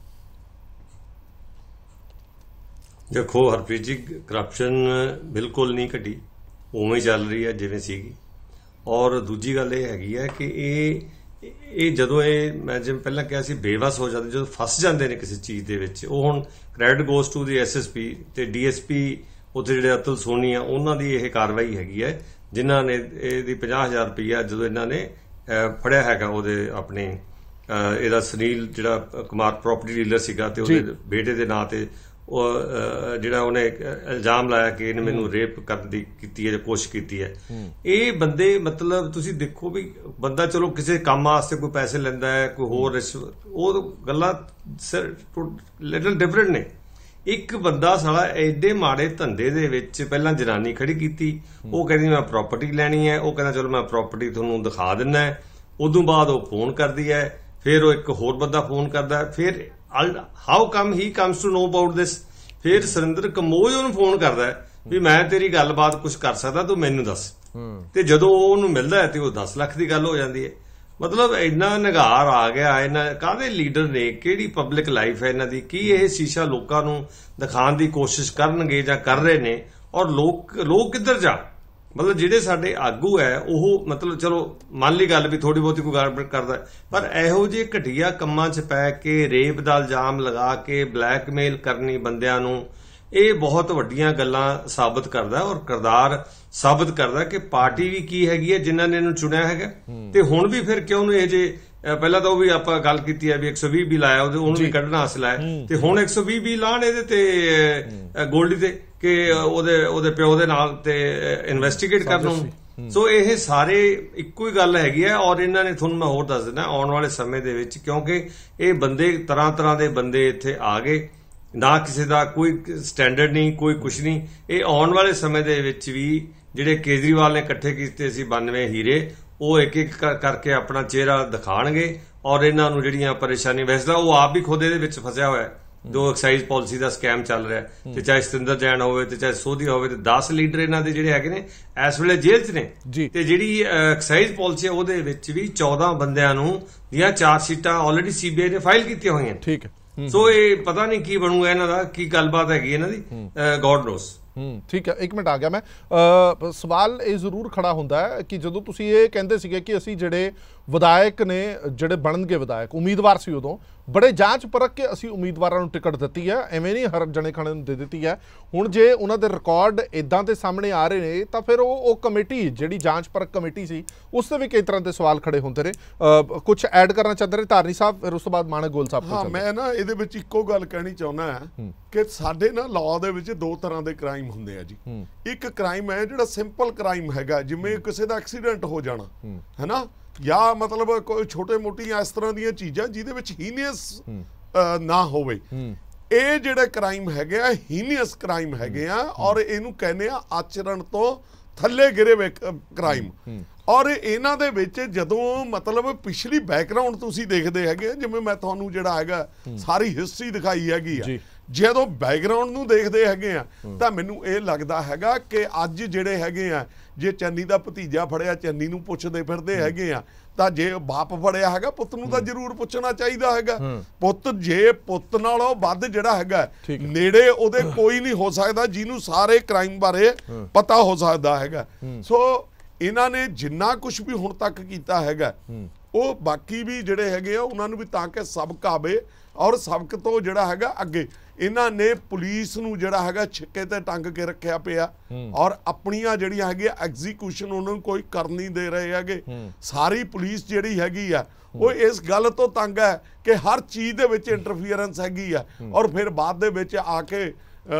देखो हरप्रीत जी, करप्शन बिल्कुल नहीं घटी, उवें ही चल रही है जिवें सीगी। और दूजी गल ये हैगी है कि ये जदों ये मैं जिवें पहलां कहा सी बेवस हो जाते, जो फस जाते हैं किसी चीज़ दे विच, वो हुण credit goes to the SSP ते DSP उत्थे जिहड़े अतुल सोनी आ उन्हां दी ये कार्रवाई हैगी है, जिन्हां ने इहदी 50,000 रुपया जदों इन्हां ने फड़िया हैगा ਉਹਦੇ ਆਪਣੇ ਇਹਦਾ सुनील जिहड़ा कुमार प्रॉपर्टी डीलर सीगा ते ਉਹਦੇ बेटे दे नां ते ਜਿਹੜਾ ਉਹਨੇ ਇਲਜ਼ਾਮ ਲਾਇਆ ਕਿ ਇਹਨੇ ਮੈਨੂੰ ਰੇਪ ਕਰਨ ਦੀ ਕੀਤੀ ਹੈ ਜਾਂ ਕੋਸ਼ਿਸ਼ ਕੀਤੀ ਹੈ। ਇਹ ਬੰਦੇ ਮਤਲਬ ਤੁਸੀਂ ਦੇਖੋ ਵੀ ਬੰਦਾ ਚਲੋ ਕਿਸੇ ਕੰਮ ਵਾਸਤੇ ਕੋਈ ਪੈਸੇ ਲੈਂਦਾ ਹੈ, ਕੋਈ ਹੋਰ ਰਿਸ਼ਵਤ, ਉਹ ਗੱਲਾਂ ਲਿਟਲ ਡਿਫਰੈਂਟ ਨੇ। ਇੱਕ ਬੰਦਾ ਸਾਲਾ ਐਡੇ ਮਾੜੇ ਧੰਦੇ ਦੇ ਵਿੱਚ ਪਹਿਲਾਂ ਜਨਾਨੀ ਖੜੀ ਕੀਤੀ, ਉਹ ਕਹਿੰਦੀ ਮੈਂ ਪ੍ਰਾਪਰਟੀ ਲੈਣੀ ਹੈ, ਉਹ ਕਹਿੰਦਾ ਚਲੋ ਮੈਂ ਪ੍ਰਾਪਰਟੀ ਤੁਹਾਨੂੰ ਦਿਖਾ ਦਿੰਦਾ ਹੈ। ਉਦੋਂ ਬਾਅਦ ਉਹ ਫੋਨ ਕਰਦੀ ਹੈ, ਫਿਰ ਉਹ ਇੱਕ ਹੋਰ ਬੰਦਾ ਫੋਨ ਕਰਦਾ, ਫਿਰ how come he comes to know about this. ਫਿਰ ਸੁਰਿੰਦਰ ਕੰਬੋਜ ਉਹਨੂੰ ਫੋਨ ਕਰਦਾ ਵੀ ਮੈਂ ਤੇਰੀ ਗੱਲਬਾਤ ਕੁਝ ਕਰ ਸਕਦਾ, ਤੂੰ ਮੈਨੂੰ ਦੱਸ। ਤੇ ਜਦੋਂ ਉਹਨੂੰ ਮਿਲਦਾ ਤੇ ਉਹ 10 ਲੱਖ ਦੀ ਗੱਲ ਹੋ ਜਾਂਦੀ ਹੈ। ਮਤਲਬ ਇੰਨਾ ਨਿਗਾਰ ਆ ਗਿਆ। ਇਹਨਾਂ ਕਾਹਦੇ ਲੀਡਰ ਨੇ, ਕਿਹੜੀ ਪਬਲਿਕ ਲਾਈਫ ਹੈ ਇਹਨਾਂ ਦੀ? ਕੀ ਇਹ ਸ਼ੀਸ਼ਾ ਲੋਕਾਂ ਨੂੰ ਦਿਖਾਉਣ ਦੀ ਕੋਸ਼ਿਸ਼ ਕਰਨਗੇ ਜਾਂ ਕਰ ਰਹੇ ਨੇ? ਔਰ ਲੋਕ ਕਿੱਧਰ ਜਾ? ਮਤਲਬ ਜਿਹੜੇ ਸਾਡੇ ਆਗੂ ਹੈ ਉਹ ਮਤਲਬ ਚਲੋ ਮੰਨ ਲਈ ਗੱਲ ਵੀ ਥੋੜੀ ਬਹੁਤੀ ਕੋਈ ਗੜਬੜ ਕਰਦਾ, ਪਰ ਇਹੋ ਜਿਹੇ ਘਟੀਆ ਕੰਮਾਂ 'ਚ ਪੈ ਕੇ ਰੇਪ ਦਾ ਇਲਜ਼ਾਮ ਲਗਾ ਕੇ ਬਲੈਕਮੇਲ ਕਰਨੀ ਬੰਦਿਆਂ ਨੂੰ, ਇਹ ਬਹੁਤ ਵੱਡੀਆਂ ਗੱਲਾਂ ਸਾਬਤ ਕਰਦਾ ਔਰ ਕਿਰਦਾਰ ਸਾਬਤ ਕਰਦਾ ਕਿ ਪਾਰਟੀ ਵੀ ਕੀ ਹੈਗੀ ਹੈ ਜਿਨ੍ਹਾਂ ਨੇ ਇਹਨੂੰ ਚੁਣਿਆ ਹੈਗਾ। ਤੇ ਹੁਣ ਵੀ ਫਿਰ ਕਿਉਂ ਨੂੰ ਇਹ ਜੇ ਪਹਿਲਾਂ ਤਾਂ ਉਹ ਵੀ ਆਪਾਂ ਗੱਲ ਕੀਤੀ ਹੈ ਵੀ 120 ਵੀ ਲਾਇਆ, ਉਹਨੂੰ ਵੀ ਕੱਢਣਾ ਹਾਸਲ ਹੈ, ਤੇ ਹੁਣ 120 ਵੀ ਲਾਣ ਇਹਦੇ ਤੇ ਗੋਲਡੀ ਤੇ ਕਿ ਉਹਦੇ ਪਿਓ ਦੇ ਨਾਲ ਤੇ ਇਨਵੈਸਟੀਗੇਟ ਕਰਨ ਨੂੰ। ਸੋ ਇਹ ਸਾਰੇ ਇੱਕੋ ਹੀ ਗੱਲ ਹੈਗੀ ਹੈ। ਔਰ ਇਹਨਾਂ ਨੇ ਤੁਹਾਨੂੰ ਮੈਂ ਹੋਰ ਦੱਸ ਦਿੰਦਾ ਆਉਣ ਵਾਲੇ ਸਮੇਂ ਦੇ ਵਿੱਚ, ਕਿਉਂਕਿ ਇਹ ਬੰਦੇ ਤਰ੍ਹਾਂ ਦੇ ਬੰਦੇ ਇੱਥੇ ਆ ਗਏ, ਨਾ ਕਿਸੇ ਦਾ ਕੋਈ ਸਟੈਂਡਰਡ ਨਹੀਂ, ਕੋਈ ਕੁਛ ਨਹੀਂ। ਇਹ ਆਉਣ ਵਾਲੇ ਸਮੇਂ ਦੇ ਵਿੱਚ ਵੀ ਜਿਹੜੇ ਕੇਜਰੀਵਾਲ ਨੇ ਇਕੱਠੇ ਕੀਤੇ ਸੀ 92 ਹੀਰੇ, ਉਹ ਇੱਕ ਇੱਕ ਕਰਕੇ ਆਪਣਾ ਚਿਹਰਾ ਦਿਖਾਣਗੇ ਔਰ ਇਹਨਾਂ ਨੂੰ ਜਿਹੜੀਆਂ ਪਰੇਸ਼ਾਨੀ, ਵੈਸੇ ਤਾਂ ਉਹ ਆਪ ਵੀ ਖੁਦ ਇਹਦੇ ਵਿੱਚ ਫਸਿਆ ਹੋਇਆ ਜੋ ਐਕਸਾਈਜ਼ ਪਾਲਿਸੀ ਦਾ ਸਕੈਮ ਚੱਲ ਰਿਹਾ, ਤੇ ਚਾਹੇ ਸਤਿੰਦਰ ਜੈਨ ਹੋਵੇ ਤੇ ਚਾਹੇ ਸੋਧੀਆ ਹੋਵੇ, ਤੇ 10 ਲੀਡਰ ਇਹਨਾਂ ਦੇ ਜਿਹੜੇ ਹੈਗੇ ਨੇ ਇਸ ਵੇਲੇ ਜੇਲ੍ਹ 'ਚ ਨੇ। ਤੇ ਜਿਹੜੀ ਐਕਸਾਈਜ਼ ਪਾਲਿਸੀ ਉਹਦੇ ਵਿੱਚ ਵੀ 14 ਬੰਦਿਆਂ ਨੂੰ ਦੀਆਂ 4 ਸੀਟਾਂ ਆਲਰੇਡੀ ਸੀਬੀਆਈ ਨੇ ਫਾਈਲ ਕੀਤੀਆਂ ਹੋਈਆਂ। ਠੀਕ ਹੈ। ਸੋ ਇਹ ਪਤਾ ਨਹੀਂ ਕੀ ਬਣੂਗਾ ਇਹਨਾਂ ਦਾ, ਕੀ ਗੱਲਬਾਤ ਹੈਗੀ ਇਹਨਾਂ ਦੀ, ਗੋਡ ਨੋਸ। ਠੀਕ ਹੈ, ਇੱਕ ਮਿੰਟ ਆ ਗਿਆ ਮੈਂ। ਸਵਾਲ ਇਹ ਜ਼ਰੂਰ ਖੜਾ ਹੁੰਦਾ ਹੈ ਕਿ ਜਦੋਂ ਤੁਸੀਂ ਇਹ ਕਹਿੰਦੇ ਸੀਗੇ ਕਿ ਅਸੀਂ ਜਿਹੜੇ ਵਿਧਾਇਕ ਨੇ, ਜਿਹੜੇ ਬਣਨਗੇ ਵਿਧਾਇਕ, ਉਮੀਦਵਾਰ ਸੀ ਉਦੋਂ, ਬੜੇ ਜਾਂਚ ਪਰਖ ਕੇ ਅਸੀਂ ਉਮੀਦਵਾਰਾਂ ਨੂੰ ਟਿਕਟ ਦਿੱਤੀ ਹੈ, ਐਵੇਂ ਨਹੀਂ ਹਰ ਜਣੇ ਖਾਣੇ ਨੂੰ ਦੇ ਦਿੱਤੀ ਹੈ। ਹੁਣ ਜੇ ਉਹਨਾਂ ਦੇ ਰਿਕਾਰਡ ਇਦਾਂ ਦੇ ਸਾਹਮਣੇ ਆ ਰਹੇ ਨੇ ਤਾਂ ਫਿਰ ਉਹ ਕਮੇਟੀ ਜਿਹੜੀ ਜਾਂਚ ਪਰਖ ਕਮੇਟੀ ਸੀ ਉਸ ਤੇ ਵੀ ਕਈ ਤਰ੍ਹਾਂ ਦੇ ਸਵਾਲ ਖੜੇ ਹੁੰਦੇ ਨੇ। ਕੁਝ ਐਡ ਕਰਨਾ ਚਾਹੁੰਦੇ ਨੇ ਧਾਰਨੀ ਸਾਹਿਬ, ਫਿਰ ਉਸ ਤੋਂ ਬਾਅਦ ਮਾਨਕ ਗੋਲ ਸਾਹਿਬ? ਹਾਂ, ਮੈਂ ਨਾ ਇਹਦੇ ਵਿੱਚ ਇੱਕੋ ਗੱਲ ਕਹਿਣੀ ਚਾਹੁੰਦਾ ਕਿ ਸਾਡੇ ਨਾ ਲਾਅ ਦੇ ਵਿੱਚ 2 ਤਰ੍ਹਾਂ ਦੇ ਕ੍ਰਾਈਮ ਹੁੰਦੇ ਆ ਜੀ। ਇੱਕ ਕ੍ਰਾਈਮ ਹੈ ਜਿਹੜਾ ਸਿੰਪਲ ਕ੍ਰਾਈਮ ਹੈਗਾ, ਜਿਵੇਂ ਕਿਸੇ ਦਾ ਐਕਸੀਡੈਂਟ ਹੋ ਜਾਣਾ ਹੈ ਨਾ, ਜਾਂ ਮਤਲਬ ਕੋਈ ਛੋਟੇ ਮੋਟੀਆਂ ਇਸ ਤਰ੍ਹਾਂ ਦੀਆਂ ਚੀਜ਼ਾਂ ਜਿਹਦੇ ਵਿੱਚ ਹੀਨੀਅਸ ਨਾ ਹੋਵੇ। ਇਹ ਜਿਹੜੇ ਕ੍ਰਾਈਮ ਹੈਗੇ ਆ ਹੀਨੀਅਸ ਕ੍ਰਾਈਮ ਹੈਗੇ ਆ, ਔਰ ਇਹਨੂੰ ਕਹਿੰਦੇ ਆ ਆਚਰਣ ਤੋਂ ਥੱਲੇ ਗਿਰੇ ਵੇ ਕ੍ਰਾਈਮ। ਔਰ ਇਹਨਾਂ ਦੇ ਵਿੱਚ ਜਦੋਂ ਮਤਲਬ ਪਿਛਲੀ ਬੈਕਗ੍ਰਾਉਂਡ ਤੁਸੀਂ ਦੇਖਦੇ ਹੈਗੇ, ਜਿਵੇਂ ਮੈਂ ਤੁਹਾਨੂੰ ਜਿਹੜਾ ਹੈਗਾ ਸਾਰੀ ਹਿਸਟਰੀ ਦਿਖਾਈ ਹੈਗੀ ਆ, ਜਦੋਂ ਬੈਕਗਰਾਉਂਡ ਨੂੰ ਦੇਖਦੇ ਹੈਗੇ ਆ ਤਾਂ ਮੈਨੂੰ ਇਹ ਲੱਗਦਾ ਹੈਗਾ ਕਿ ਅੱਜ ਜਿਹੜੇ ਹੈਗੇ ਆ, ਜੇ ਚੰਨੀ ਦਾ ਭਤੀਜਾ ਫੜਿਆ ਚੰਨੀ ਨੂੰ ਪੁੱਛਦੇ ਫਿਰਦੇ ਹੈਗੇ ਆ, ਤਾਂ ਜੇ ਬਾਪ ਫੜਿਆ ਹੈਗਾ ਪੁੱਤ ਨੂੰ ਤਾਂ ਜ਼ਰੂਰ ਪੁੱਛਣਾ ਚਾਹੀਦਾ ਹੈਗਾ। ਪੁੱਤ ਜੇ ਪੁੱਤ ਨਾਲੋਂ ਵੱਧ ਜਿਹੜਾ ਹੈਗਾ ਨੇੜੇ ਉਹਦੇ ਕੋਈ ਨਹੀਂ ਹੋ ਸਕਦਾ ਜਿਹਨੂੰ ਸਾਰੇ ਕ੍ਰਾਈਮ ਬਾਰੇ ਪਤਾ ਹੋ ਸਕਦਾ ਹੈਗਾ। ਸੋ ਇਹਨਾਂ ਨੇ ਜਿੰਨਾ ਕੁਝ ਵੀ ਹੁਣ ਤੱਕ ਕੀਤਾ ਹੈਗਾ, ਉਹ ਬਾਕੀ ਵੀ ਜਿਹੜੇ ਹੈਗੇ ਆ ਉਹਨਾਂ ਨੂੰ ਵੀ ਤਾਂ ਕਿ ਸਬਕ ਆਵੇ, ਔਰ ਸਬਕ ਤੋਂ ਜਿਹੜਾ ਹੈਗਾ ਅੱਗੇ ਇਹਨਾਂ ਨੇ ਪੁਲਿਸ ਨੂੰ ਜਿਹੜਾ ਹੈਗਾ ਛਿੱਕੇ ਤੇ ਟੰਗ ਕੇ ਰੱਖਿਆ ਪਿਆ, ਔਰ ਆਪਣੀਆਂ ਜਿਹੜੀਆਂ ਹੈਗੀਆਂ ਐਗਜ਼ੀਕਿਊਸ਼ਨ ਉਹਨਾਂ ਨੂੰ ਕੋਈ ਕਰ ਨਹੀਂ ਦੇ ਰਹੇ ਹੈਗੇ। ਸਾਰੀ ਪੁਲਿਸ ਜਿਹੜੀ ਹੈਗੀ ਆ ਉਹ ਇਸ ਗੱਲ ਤੋਂ ਤੰਗ ਹੈ ਕਿ ਹਰ ਚੀਜ਼ ਦੇ ਵਿੱਚ ਇੰਟਰਫੀਅਰੈਂਸ ਹੈਗੀ ਆ, ਔਰ ਫਿਰ ਬਾਅਦ ਦੇ ਵਿੱਚ ਆ ਕੇ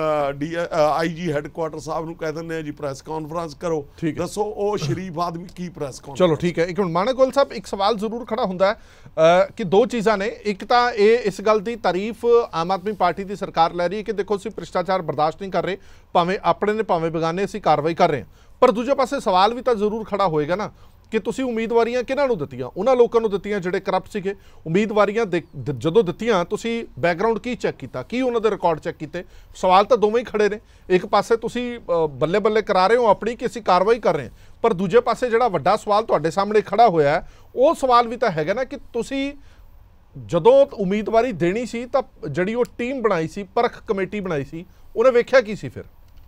ਆਈਜੀ ਹੈੱਡਕੁਆਟਰ ਸਾਹਿਬ ਨੂੰ ਕਹਿ ਦਿੰਦੇ ਆ ਜੀ ਪ੍ਰੈਸ ਕਾਨਫਰੰਸ ਕਰੋ। ਦੱਸੋ ਉਹ ਸ਼ਰੀਫ ਆਦਮੀ ਕੀ ਪ੍ਰੈਸ ਕਾਨਫਰੰਸ? ਚਲੋ ਠੀਕ ਹੈ, ਇੱਕ ਮਿੰਟ ਮਾਨਕ ਗੋਲ ਸਾਹਿਬ, ਇੱਕ ਸਵਾਲ ਜ਼ਰੂਰ ਖੜਾ ਹੁੰਦਾ ਹੈ ਕਿ 2 ਚੀਜ਼ਾਂ ਨੇ। ਇੱਕ ਤਾਂ ਇਹ ਇਸ ਗੱਲ ਦੀ ਤਾਰੀਫ ਆਮ ਆਦਮੀ ਪਾਰਟੀ ਦੀ ਸਰਕਾਰ ਲੈ ਰਹੀ ਹੈ ਕਿ ਦੇਖੋ ਅਸੀਂ ਭ੍ਰਿਸ਼ਟਾਚਾਰ ਬਰਦਾਸ਼ਤ ਨਹੀਂ ਕਰ ਰਹੇ, ਭਾਵੇਂ ਆਪਣੇ ਨੇ ਭਾਵੇਂ ਬੇਗਾਨੇ, ਅਸੀਂ ਕਾਰਵਾਈ ਕਰ ਰਹੇ ਹਾਂ। ਪਰ ਦੂਜੇ ਪਾਸੇ ਸਵਾਲ ਵੀ ਤਾਂ ਜ਼ਰੂਰ ਖੜਾ ਹੋਏਗਾ ਨਾ ਕਿ ਤੁਸੀਂ ਉਮੀਦਵਾਰੀਆਂ ਕਿਹਨਾਂ ਨੂੰ ਦਿੱਤੀਆਂ? ਉਹਨਾਂ ਲੋਕਾਂ ਨੂੰ ਦਿੱਤੀਆਂ ਜਿਹੜੇ ਕਰਪਟ ਸੀਗੇ। ਉਮੀਦਵਾਰੀਆਂ ਜਦੋਂ ਦਿੱਤੀਆਂ ਤੁਸੀਂ ਬੈਕਗਰਾਉਂਡ ਕੀ ਚੈੱਕ ਕੀਤਾ, ਕੀ ਉਹਨਾਂ ਦੇ ਰਿਕਾਰਡ ਚੈੱਕ ਕੀਤੇ? ਸਵਾਲ ਤਾਂ ਦੋਵੇਂ ਹੀ ਖੜੇ ਨੇ। ਇੱਕ ਪਾਸੇ ਤੁਸੀਂ ਬੱਲੇ ਬੱਲੇ ਕਰਾ ਰਹੇ ਹੋ ਆਪਣੀ ਕਿ ਅਸੀਂ ਕਾਰਵਾਈ ਕਰ ਰਹੇ ਹਾਂ, ਪਰ ਦੂਜੇ ਪਾਸੇ ਜਿਹੜਾ ਵੱਡਾ ਸਵਾਲ ਤੁਹਾਡੇ ਸਾਹਮਣੇ ਖੜਾ ਹੋਇਆ ਹੈ ਉਹ ਸਵਾਲ ਵੀ ਤਾਂ ਹੈਗਾ ਨਾ ਕਿ ਤੁਸੀਂ ਜਦੋਂ ਉਮੀਦਵਾਰੀ ਦੇਣੀ ਸੀ ਤਾਂ ਜਿਹੜੀ ਉਹ ਟੀਮ ਬਣਾਈ ਸੀ, ਪਰਖ ਕਮੇਟੀ ਬਣਾਈ ਸੀ, ਉਹਨੇ ਵੇਖਿਆ ਕੀ ਸੀ? ਫਿਰ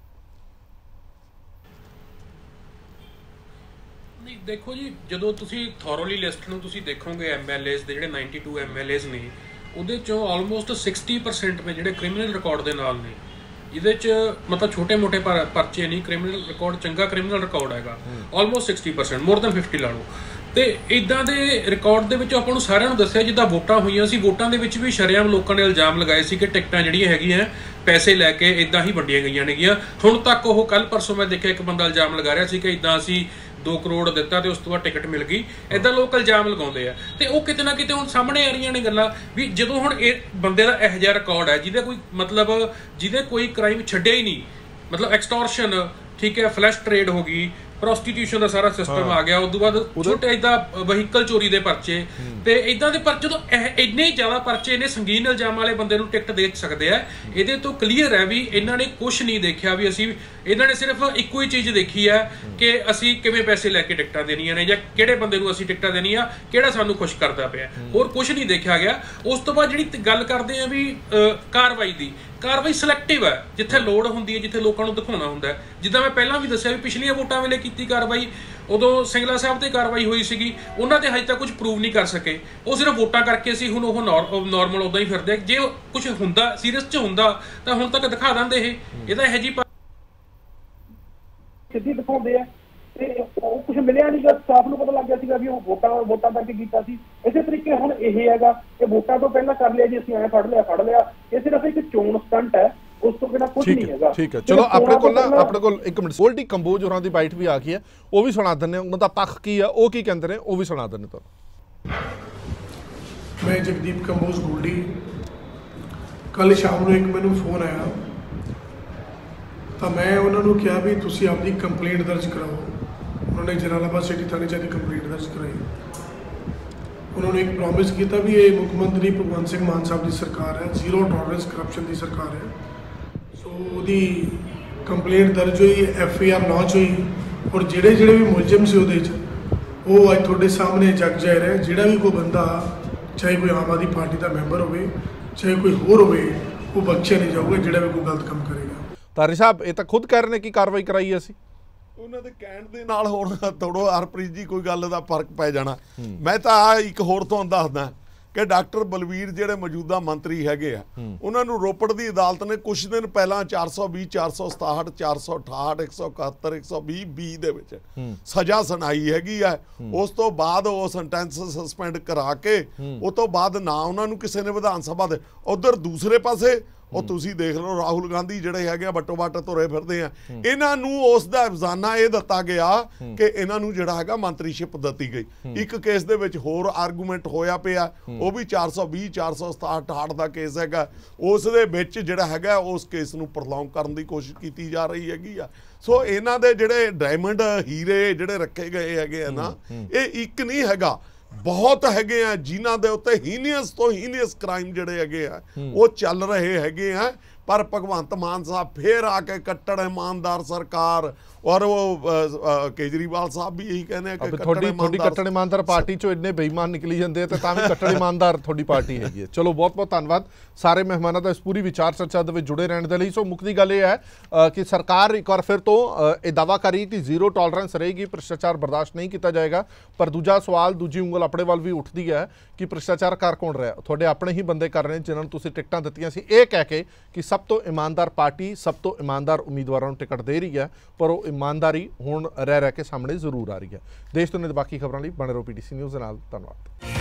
ਦੇਖੋ ਜੀ, ਜਦੋਂ ਤੁਸੀਂ ਥੋਰੋਲੀ ਲਿਸਟ ਨੂੰ ਤੁਸੀਂ ਦੇਖੋਗੇ ਐਮਐਲਏਜ਼ ਦੇ ਜਿਹੜੇ 92 ਐਮਐਲਏਜ਼ ਨੇ, ਉਹਦੇ ਚੋਂ ਆਲਮੋਸਟ 60% ਨੇ ਜਿਹੜੇ ਕ੍ਰਿਮੀਨਲ ਰਿਕਾਰਡ ਦੇ ਨਾਲ ਨੇ। ਜਿਹਦੇ ਚ ਮਤਲਬ ਛੋਟੇ ਮੋਟੇ ਪਰਚੇ ਨਹੀਂ, ਕ੍ਰਿਮੀਨਲ ਰਿਕਾਰਡ, ਚੰਗਾ ਕ੍ਰਿਮੀਨਲ ਰਿਕਾਰਡ ਹੈਗਾ ਆਲਮੋਸਟ 60%, ਮੋਰ ਦੈਨ 50 ਲਾ ਲਓ। ਤੇ ਇਦਾਂ ਦੇ ਰਿਕਾਰਡ ਦੇ ਵਿੱਚ ਆਪਾਂ ਨੂੰ ਸਾਰਿਆਂ ਨੂੰ ਦੱਸਿਆ ਜਿੱਦਾਂ ਵੋਟਾਂ ਹੋਈਆਂ ਸੀ, ਵੋਟਾਂ ਦੇ ਵਿੱਚ ਵੀ ਸ਼ਰੇਆਮ ਲੋਕਾਂ ਨੇ ਇਲਜ਼ਾਮ ਲਗਾਏ ਸੀ ਕਿ ਟਿਕਟਾਂ ਜਿਹੜੀਆਂ ਹੈਗੀਆਂ ਪੈਸੇ ਲੈ ਕੇ ਇਦਾਂ ਹੀ ਵੰਡੀਆਂ ਗਈਆਂ ਨੇਗੀਆਂ। ਹੁਣ ਤੱਕ ਉਹ ਕੱਲ ਪਰਸੋਂ ਮੈਂ ਦੇਖਿਆ ਇੱਕ ਬੰਦਾ ਇਲਜ਼ਾਮ ਲਗਾ ਰਿਹਾ ਸੀ ਕਿ ਇਦਾਂ ਅਸੀਂ 2 ਕਰੋੜ ਦਿੱਤਾ ਤੇ ਉਸ ਤੋਂ ਬਾਅਦ ਟਿਕਟ ਮਿਲ ਗਈ। ਇਦਾਂ ਲੋਕ ਇਲਜ਼ਾਮ ਲਗਾਉਂਦੇ ਆ ਤੇ ਉਹ ਕਿਤੇ ਨਾ ਕਿਤੇ ਹੁਣ ਸਾਹਮਣੇ ਆ ਰਹੀਆਂ ਨੇ ਗੱਲਾਂ ਵੀ ਜਦੋਂ ਹੁਣ ਇਹ ਬੰਦੇ ਦਾ ਇਹੋ ਜਿਹਾ ਰਿਕਾਰਡ ਹੈ ਜਿਹਦੇ ਕੋਈ ਕ੍ਰਾਈਮ ਛੱਡਿਆ ਹੀ ਨਹੀਂ, ਮਤਲਬ ਐਕਸਟੋਰਸ਼ਨ, ਠੀਕ ਹੈ, ਫਲੈਸ਼ ਟ੍ਰੇਡ ਹੋ ਗਈ, ਪ੍ਰੋਸਟੀਟਿਊਸ਼ਨ ਦਾ ਸਾਰਾ ਸਿਸਟਮ ਆ ਗਿਆ, ਉਸ ਤੋਂ ਬਾਅਦ ਛੋਟੇ ਇਦਾਂ ਵਹੀਕਲ ਚੋਰੀ ਦੇ ਪਰਚੇ ਤੇ ਇਦਾਂ ਦੇ ਪਰਚੇ। ਜਦੋਂ ਇੰਨੇ ਜ਼ਿਆਦਾ ਪਰਚੇ, ਇੰਨੇ ਸੰਗੀਨ ਇਲਜ਼ਾਮ ਵਾਲੇ ਬੰਦੇ ਨੂੰ ਟਿਕਟ ਦੇ ਸਕਦੇ ਆ, ਇਹਦੇ ਤੋਂ ਕਲੀਅਰ ਹੈ ਵੀ ਇਹਨਾਂ ਨੇ ਕੁਝ ਨਹੀਂ ਦੇਖਿਆ ਵੀ ਇਹਨਾਂ ਨੇ ਸਿਰਫ ਇੱਕੋ ਹੀ ਚੀਜ਼ ਦੇਖੀ ਹੈ ਕਿ ਅਸੀਂ ਕਿਵੇਂ ਪੈਸੇ ਲੈ ਕੇ ਟਿਕਟਾਂ ਦੇਣੀਆਂ ਨੇ ਜਾਂ ਕਿਹੜੇ ਬੰਦੇ ਨੂੰ ਅਸੀਂ ਟਿਕਟਾਂ ਦੇਣੀਆਂ, ਕਿਹੜਾ ਸਾਨੂੰ ਖੁਸ਼ ਕਰਦਾ ਪਿਆ, ਹੋਰ ਕੁਝ ਨਹੀਂ ਦੇਖਿਆ ਗਿਆ। ਉਸ ਤੋਂ ਬਾਅਦ ਜਿਹੜੀ ਗੱਲ ਕਰਦੇ ਆ ਵੀ ਕਾਰਵਾਈ ਸਿਲੈਕਟਿਵ ਹੈ, ਜਿੱਥੇ ਲੋੜ ਹੁੰਦੀ ਹੈ, ਜਿੱਥੇ ਲੋਕਾਂ ਨੂੰ ਦਿਖਾਉਣਾ ਹੁੰਦਾ। ਜਿੱਦਾਂ ਮੈਂ ਪਹਿਲਾਂ ਵੀ ਦੱਸਿਆ ਵੀ ਪਿਛਲੀਆਂ ਵੋਟਾਂ ਵੇਲੇ ਕੀਤੀ ਕਾਰਵਾਈ, ਉਦੋਂ ਸਿੰਗਲਾ ਸਾਹਿਬ ਤੇ ਕਾਰਵਾਈ ਹੋਈ ਸੀਗੀ, ਉਹਨਾਂ ਤੇ ਹਜੇ ਤੱਕ ਕੁਝ ਪ੍ਰੂਵ ਨਹੀਂ ਕਰ ਸਕੇ, ਉਹ ਸਿਰਫ ਵੋਟਾਂ ਕਰਕੇ ਸੀ। ਹੁਣ ਉਹ ਨਾਰਮਲ ਉਦਾਂ ਹੀ ਫਿਰਦੇ। ਜੇ ਕੁਝ ਹੁੰਦਾ ਸੀਰੀਅਸ 'ਚ ਹੁੰਦਾ ਤਾਂ ਹੁਣ ਤੱਕ ਦਿਖਾ ਦਿੰਦੇ। ਇਹਦਾ ਇਹੋ ਜਿਹੀ ਸਿੱਧੀ ਦਿਖਾਉਂਦੇ ਆ ਤੇ ਉਹ ਕੁਝ ਮਿਲਿਆ ਨਹੀਂ ਗਾ। ਸਟਾਫ ਨੂੰ ਪਤਾ ਲੱਗ ਗਿਆ ਸੀਗਾ ਵੀ ਉਹ ਵੋਟਾਂ ਕਰਕੇ ਕੀਤਾ ਸੀ। ਇਸੇ ਤਰੀਕੇ ਹੁਣ ਇਹ ਹੈਗਾ ਕਿ ਵੋਟਾਂ ਤੋਂ ਪਹਿਲਾਂ ਕਰ ਲਿਆ ਜੀ ਅਸੀਂ ਐਂ ਫੜ ਲਿਆ। ਇਹ ਸਿਰਫ ਇੱਕ ਚੋਣ ਸਟੰਟ ਹੈ, ਉਸ ਤੋਂ ਬਿਨਾਂ ਕੁਝ ਨਹੀਂ ਹੈਗਾ। ਠੀਕ ਹੈ, ਚਲੋ ਆਪਣੇ ਕੋਲ 1 ਮਿੰਟ ਗੋਲਡੀ ਕੰਬੋਜ ਹੋਰਾਂ ਦੀ ਬਾਈਟ ਵੀ ਆ ਗਈ ਹੈ, ਉਹ ਵੀ ਸੁਣਾ ਦਿੰਦੇ, ਉਹਨਾਂ ਦਾ ਪੱਖ ਕੀ ਆ, ਉਹ ਕੀ ਕਹਿੰਦੇ ਨੇ, ਉਹ ਵੀ ਸੁਣਾ ਦਿੰਦੇ ਤੁਹਾਨੂੰ। ਮੈਂ ਜਗਦੀਪ ਕੰਬੋਜ ਗੋਲਡੀ। ਕੱਲ ਸ਼ਾਮ ਨੂੰ ਇੱਕ ਮੈਨੂੰ ਫੋਨ ਆਇਆ ਤਾਂ ਮੈਂ ਉਹਨਾਂ ਨੂੰ ਕਿਹਾ ਵੀ ਤੁਸੀਂ ਆਪਣੀ ਕੰਪਲੇਂਟ ਦਰਜ ਕਰਾਓ। ਉਹਨਾਂ ਨੇ ਜਲਾਲਾਬਾਦ ਸਿਟੀ ਥਾਣੇ 'ਚ ਕੰਪਲੇਂਟ ਦਰਜ ਕਰਾਈ। ਉਹਨਾਂ ਨੇ ਇੱਕ ਪ੍ਰੋਮਿਸ ਕੀਤਾ ਵੀ ਇਹ ਮੁੱਖ ਮੰਤਰੀ ਭਗਵੰਤ ਸਿੰਘ ਮਾਨ ਸਾਹਿਬ ਦੀ ਸਰਕਾਰ ਹੈ, ਜ਼ੀਰੋ ਟੋਲਰੈਂਸ ਕਰਪਸ਼ਨ ਦੀ ਸਰਕਾਰ ਹੈ। ਸੋ ਉਹਦੀ ਕੰਪਲੇਂਟ ਦਰਜ ਹੋਈ, FIR ਲਾਂਚ ਹੋਈ ਔਰ ਜਿਹੜੇ ਵੀ ਮੁਲਜ਼ਮ ਸੀ ਉਹਦੇ 'ਚ ਉਹ ਅੱਜ ਤੁਹਾਡੇ ਸਾਹਮਣੇ ਜਗ ਜ਼ਾਹਿਰ ਹੈ। ਜਿਹੜਾ ਵੀ ਕੋਈ ਬੰਦਾ, ਚਾਹੇ ਕੋਈ ਆਮ ਆਦਮੀ ਪਾਰਟੀ ਦਾ ਮੈਂਬਰ ਹੋਵੇ, ਚਾਹੇ ਕੋਈ ਹੋਰ ਹੋਵੇ, ਉਹ ਬਖਸ਼ਿਆ ਨਹੀਂ ਜਾਊਗਾ ਜਿਹੜਾ ਵੀ ਕੋਈ ਗਲਤ ਕੰਮ ਕਰੇਗਾ। ਤਾਰੀ ਸਾਹਿਬ ਇਹ ਤਾਂ ਖੁਦ ਕਹਿ ਰਹੇ ਨੇ ਕਿ ਕਾਰਵਾਈ ਕਰਾਈ ਅਸੀਂ, ਉਹਨਾਂ ਦੇ ਕਹਿਣ ਦੇ ਨਾਲ ਹੁਣ ਤੋੜੋ ਹਰਪ੍ਰੀਤ ਜੀ ਕੋਈ ਗੱਲ ਦਾ ਫਰਕ ਪੈ ਜਾਣਾ। ਮੈਂ ਤਾਂ ਇੱਕ ਹੋਰ ਤੁਹਾਨੂੰ ਦੱਸਦਾ ਕਿ ਡਾਕਟਰ ਬਲਵੀਰ ਜਿਹੜੇ ਮੌਜੂਦਾ ਮੰਤਰੀ ਹੈਗੇ ਆ, ਉਹਨਾਂ ਨੂੰ ਰੋਪੜ ਦੀ ਅਦਾਲਤ ਨੇ ਕੁਝ ਦਿਨ ਪਹਿਲਾਂ 420, 467, 468, 171, 120B ਦੇ ਵਿੱਚ ਸਜ਼ਾ ਸੁਣਾਈ ਹੈਗੀ ਆ। ਉਸ ਤੋਂ ਬਾਅਦ ਉਹ ਸੈਂਟੈਂਸ ਸਸਪੈਂਡ ਕਰਾ ਕੇ ਉਹ ਤੋਂ ਬਾਅਦ ਨਾ ਉਹਨਾਂ ਨੂੰ ਕਿਸੇ ਨੇ ਵਿਧਾਨ ਸਭਾ ਦੇ ਉਧਰ ਦੂਸਰੇ ਪਾਸੇ ਉਹ ਤੁਸੀਂ ਦੇਖ ਲਓ ਰਾਹੁਲ ਗਾਂਧੀ ਜਿਹੜੇ ਹੈਗੇ ਆ ਬੱਟੋ ਬੱਟ ਤੁਰੇ ਫਿਰਦੇ ਆ, ਇਹਨਾਂ ਨੂੰ ਉਸ ਦਾ ਅਫਜ਼ਾਨਾ ਇਹ ਦਿੱਤਾ ਗਿਆ ਕਿ ਇਹਨਾਂ ਨੂੰ ਜਿਹੜਾ ਹੈਗਾ ਮੰਤਰੀਸ਼ਿਪ ਦਿੱਤੀ ਗਈ। ਇੱਕ ਕੇਸ ਦੇ ਵਿੱਚ ਹੋਰ ਆਰਗੂਮੈਂਟ ਹੋਇਆ ਪਿਆ, ਉਹ ਵੀ 420, 467 ਦਾ ਕੇਸ ਹੈਗਾ। ਉਸ ਦੇ ਵਿੱਚ ਜਿਹੜਾ ਹੈਗਾ ਉਸ ਕੇਸ ਨੂੰ ਪ੍ਰੋਲੋਂਗ ਕਰਨ ਦੀ ਕੋਸ਼ਿਸ਼ ਕੀਤੀ ਜਾ ਰਹੀ ਹੈਗੀ ਆ। ਸੋ ਇਹਨਾਂ ਦੇ ਜਿਹੜੇ ਡਾਇਮੰਡ ਹੀਰੇ ਜਿਹੜੇ ਰੱਖੇ ਗਏ ਹੈਗੇ ਆ ਨਾ, ਇਹ ਇੱਕ ਨਹੀਂ ਹੈਗਾ, ਬਹੁਤ ਹੈਗੇ ਆ ਜਿਨ੍ਹਾਂ ਦੇ ਉੱਤੇ ਹੀਨੀਅਸ ਤੋਂ ਹੀਨੀਅਸ ਕ੍ਰਾਈਮ ਜਿਹੜੇ ਹੈਗੇ ਆ ਉਹ ਚੱਲ ਰਹੇ ਹੈਗੇ ਆ। ਪਰ ਭਗਵੰਤ ਮਾਨ ਸਾਹਿਬ ਫੇਰ ਆ ਕੇ ਕੱਟੜ ਇਮਾਨਦਾਰ ਸਰਕਾਰ, ਔਰ ਉਹ ਕੇਜਰੀਵਾਲ ਸਾਹਿਬ ਵੀ ਇਹੀ ਕਹਿੰਦੇ ਆ ਕਿ ਤੁਹਾਡੀ ਕੱਟੜ ਇਮਾਨਦਾਰ ਪਾਰਟੀ ਚੋਂ ਇੰਨੇ ਬੇਈਮਾਨ ਨਿਕਲੀ ਜਾਂਦੇ ਆ ਤੇ ਤਾਂ ਵੀ ਕੱਟੜ ਇਮਾਨਦਾਰ ਤੁਹਾਡੀ ਪਾਰਟੀ ਹੈਗੀ ਹੈ। ਚਲੋ ਬਹੁਤ ਬਹੁਤ ਧੰਨਵਾਦ ਸਾਰੇ ਮਹਿਮਾਨਾਂ ਦਾ ਇਸ ਪੂਰੀ ਵਿਚਾਰ ਚਰਚਾ ਦੇ ਵਿੱਚ ਜੁੜੇ ਰਹਿਣ ਦੇ ਲਈ। ਸੋ ਮੁੱਖ ਦੀ ਗੱਲ ਇਹ ਹੈ ਕਿ ਸਰਕਾਰ ਇੱਕ ਵਾਰ ਫਿਰ ਤੋਂ ਇਹ ਦਾਅਵਾ ਕਰ ਰਹੀ ਕਿ ਜ਼ੀਰੋ ਟੋਲਰੈਂਸ ਰਹੇਗੀ, ਭ੍ਰਿਸ਼ਟਾਚਾਰ ਬਰਦਾਸ਼ਤ ਨਹੀਂ ਕੀਤਾ ਜਾਏਗਾ। ਪਰ ਦੂਜਾ ਸਵਾਲ, ਦੂਜੀ ਉਂਗਲ ਆਪਣੇ ਵੱਲ ਵੀ ਉੱਠਦੀ ਹੈ ਕਿ ਭ੍ਰਿਸ਼ਟਾਚਾਰ ਕਰ ਕੌਣ ਰਿਹਾ? ਤੁਹਾਡੇ ਆਪਣੇ ਹੀ ਬੰਦੇ ਕਰ ਰਹੇ ਨੇ ਜਿਨ੍ਹਾਂ ਨੂੰ ਤੁਸੀਂ ਟਿਕਟਾਂ ਦਿੱਤੀਆਂ ਸੀ, ਇਹ ਕਹਿ ਕੇ ਕਿ ਸਭ ਤੋਂ ਇਮਾਨਦਾਰ ਪਾਰਟੀ ਸਭ ਤੋਂ ਇਮਾਨਦਾਰ ਉਮੀਦਵਾਰਾਂ ਨੂੰ ਟਿਕਟ ਦੇ ਰਹੀ ਹੈ, ਪਰ ਉਹ ਇਮਾਨਦਾਰੀ ਹੁਣ ਰਹਿ ਕੇ ਸਾਹਮਣੇ ਜ਼ਰੂਰ ਆ ਰਹੀ ਹੈ। ਦੇਸ਼ ਦੁਨੀਆ ਦੇ ਬਾਕੀ ਖਬਰਾਂ ਲਈ ਬਣੇ ਰਹੋ PTC ਨਿਊਜ਼ ਦੇ ਨਾਲ। ਧੰਨਵਾਦ।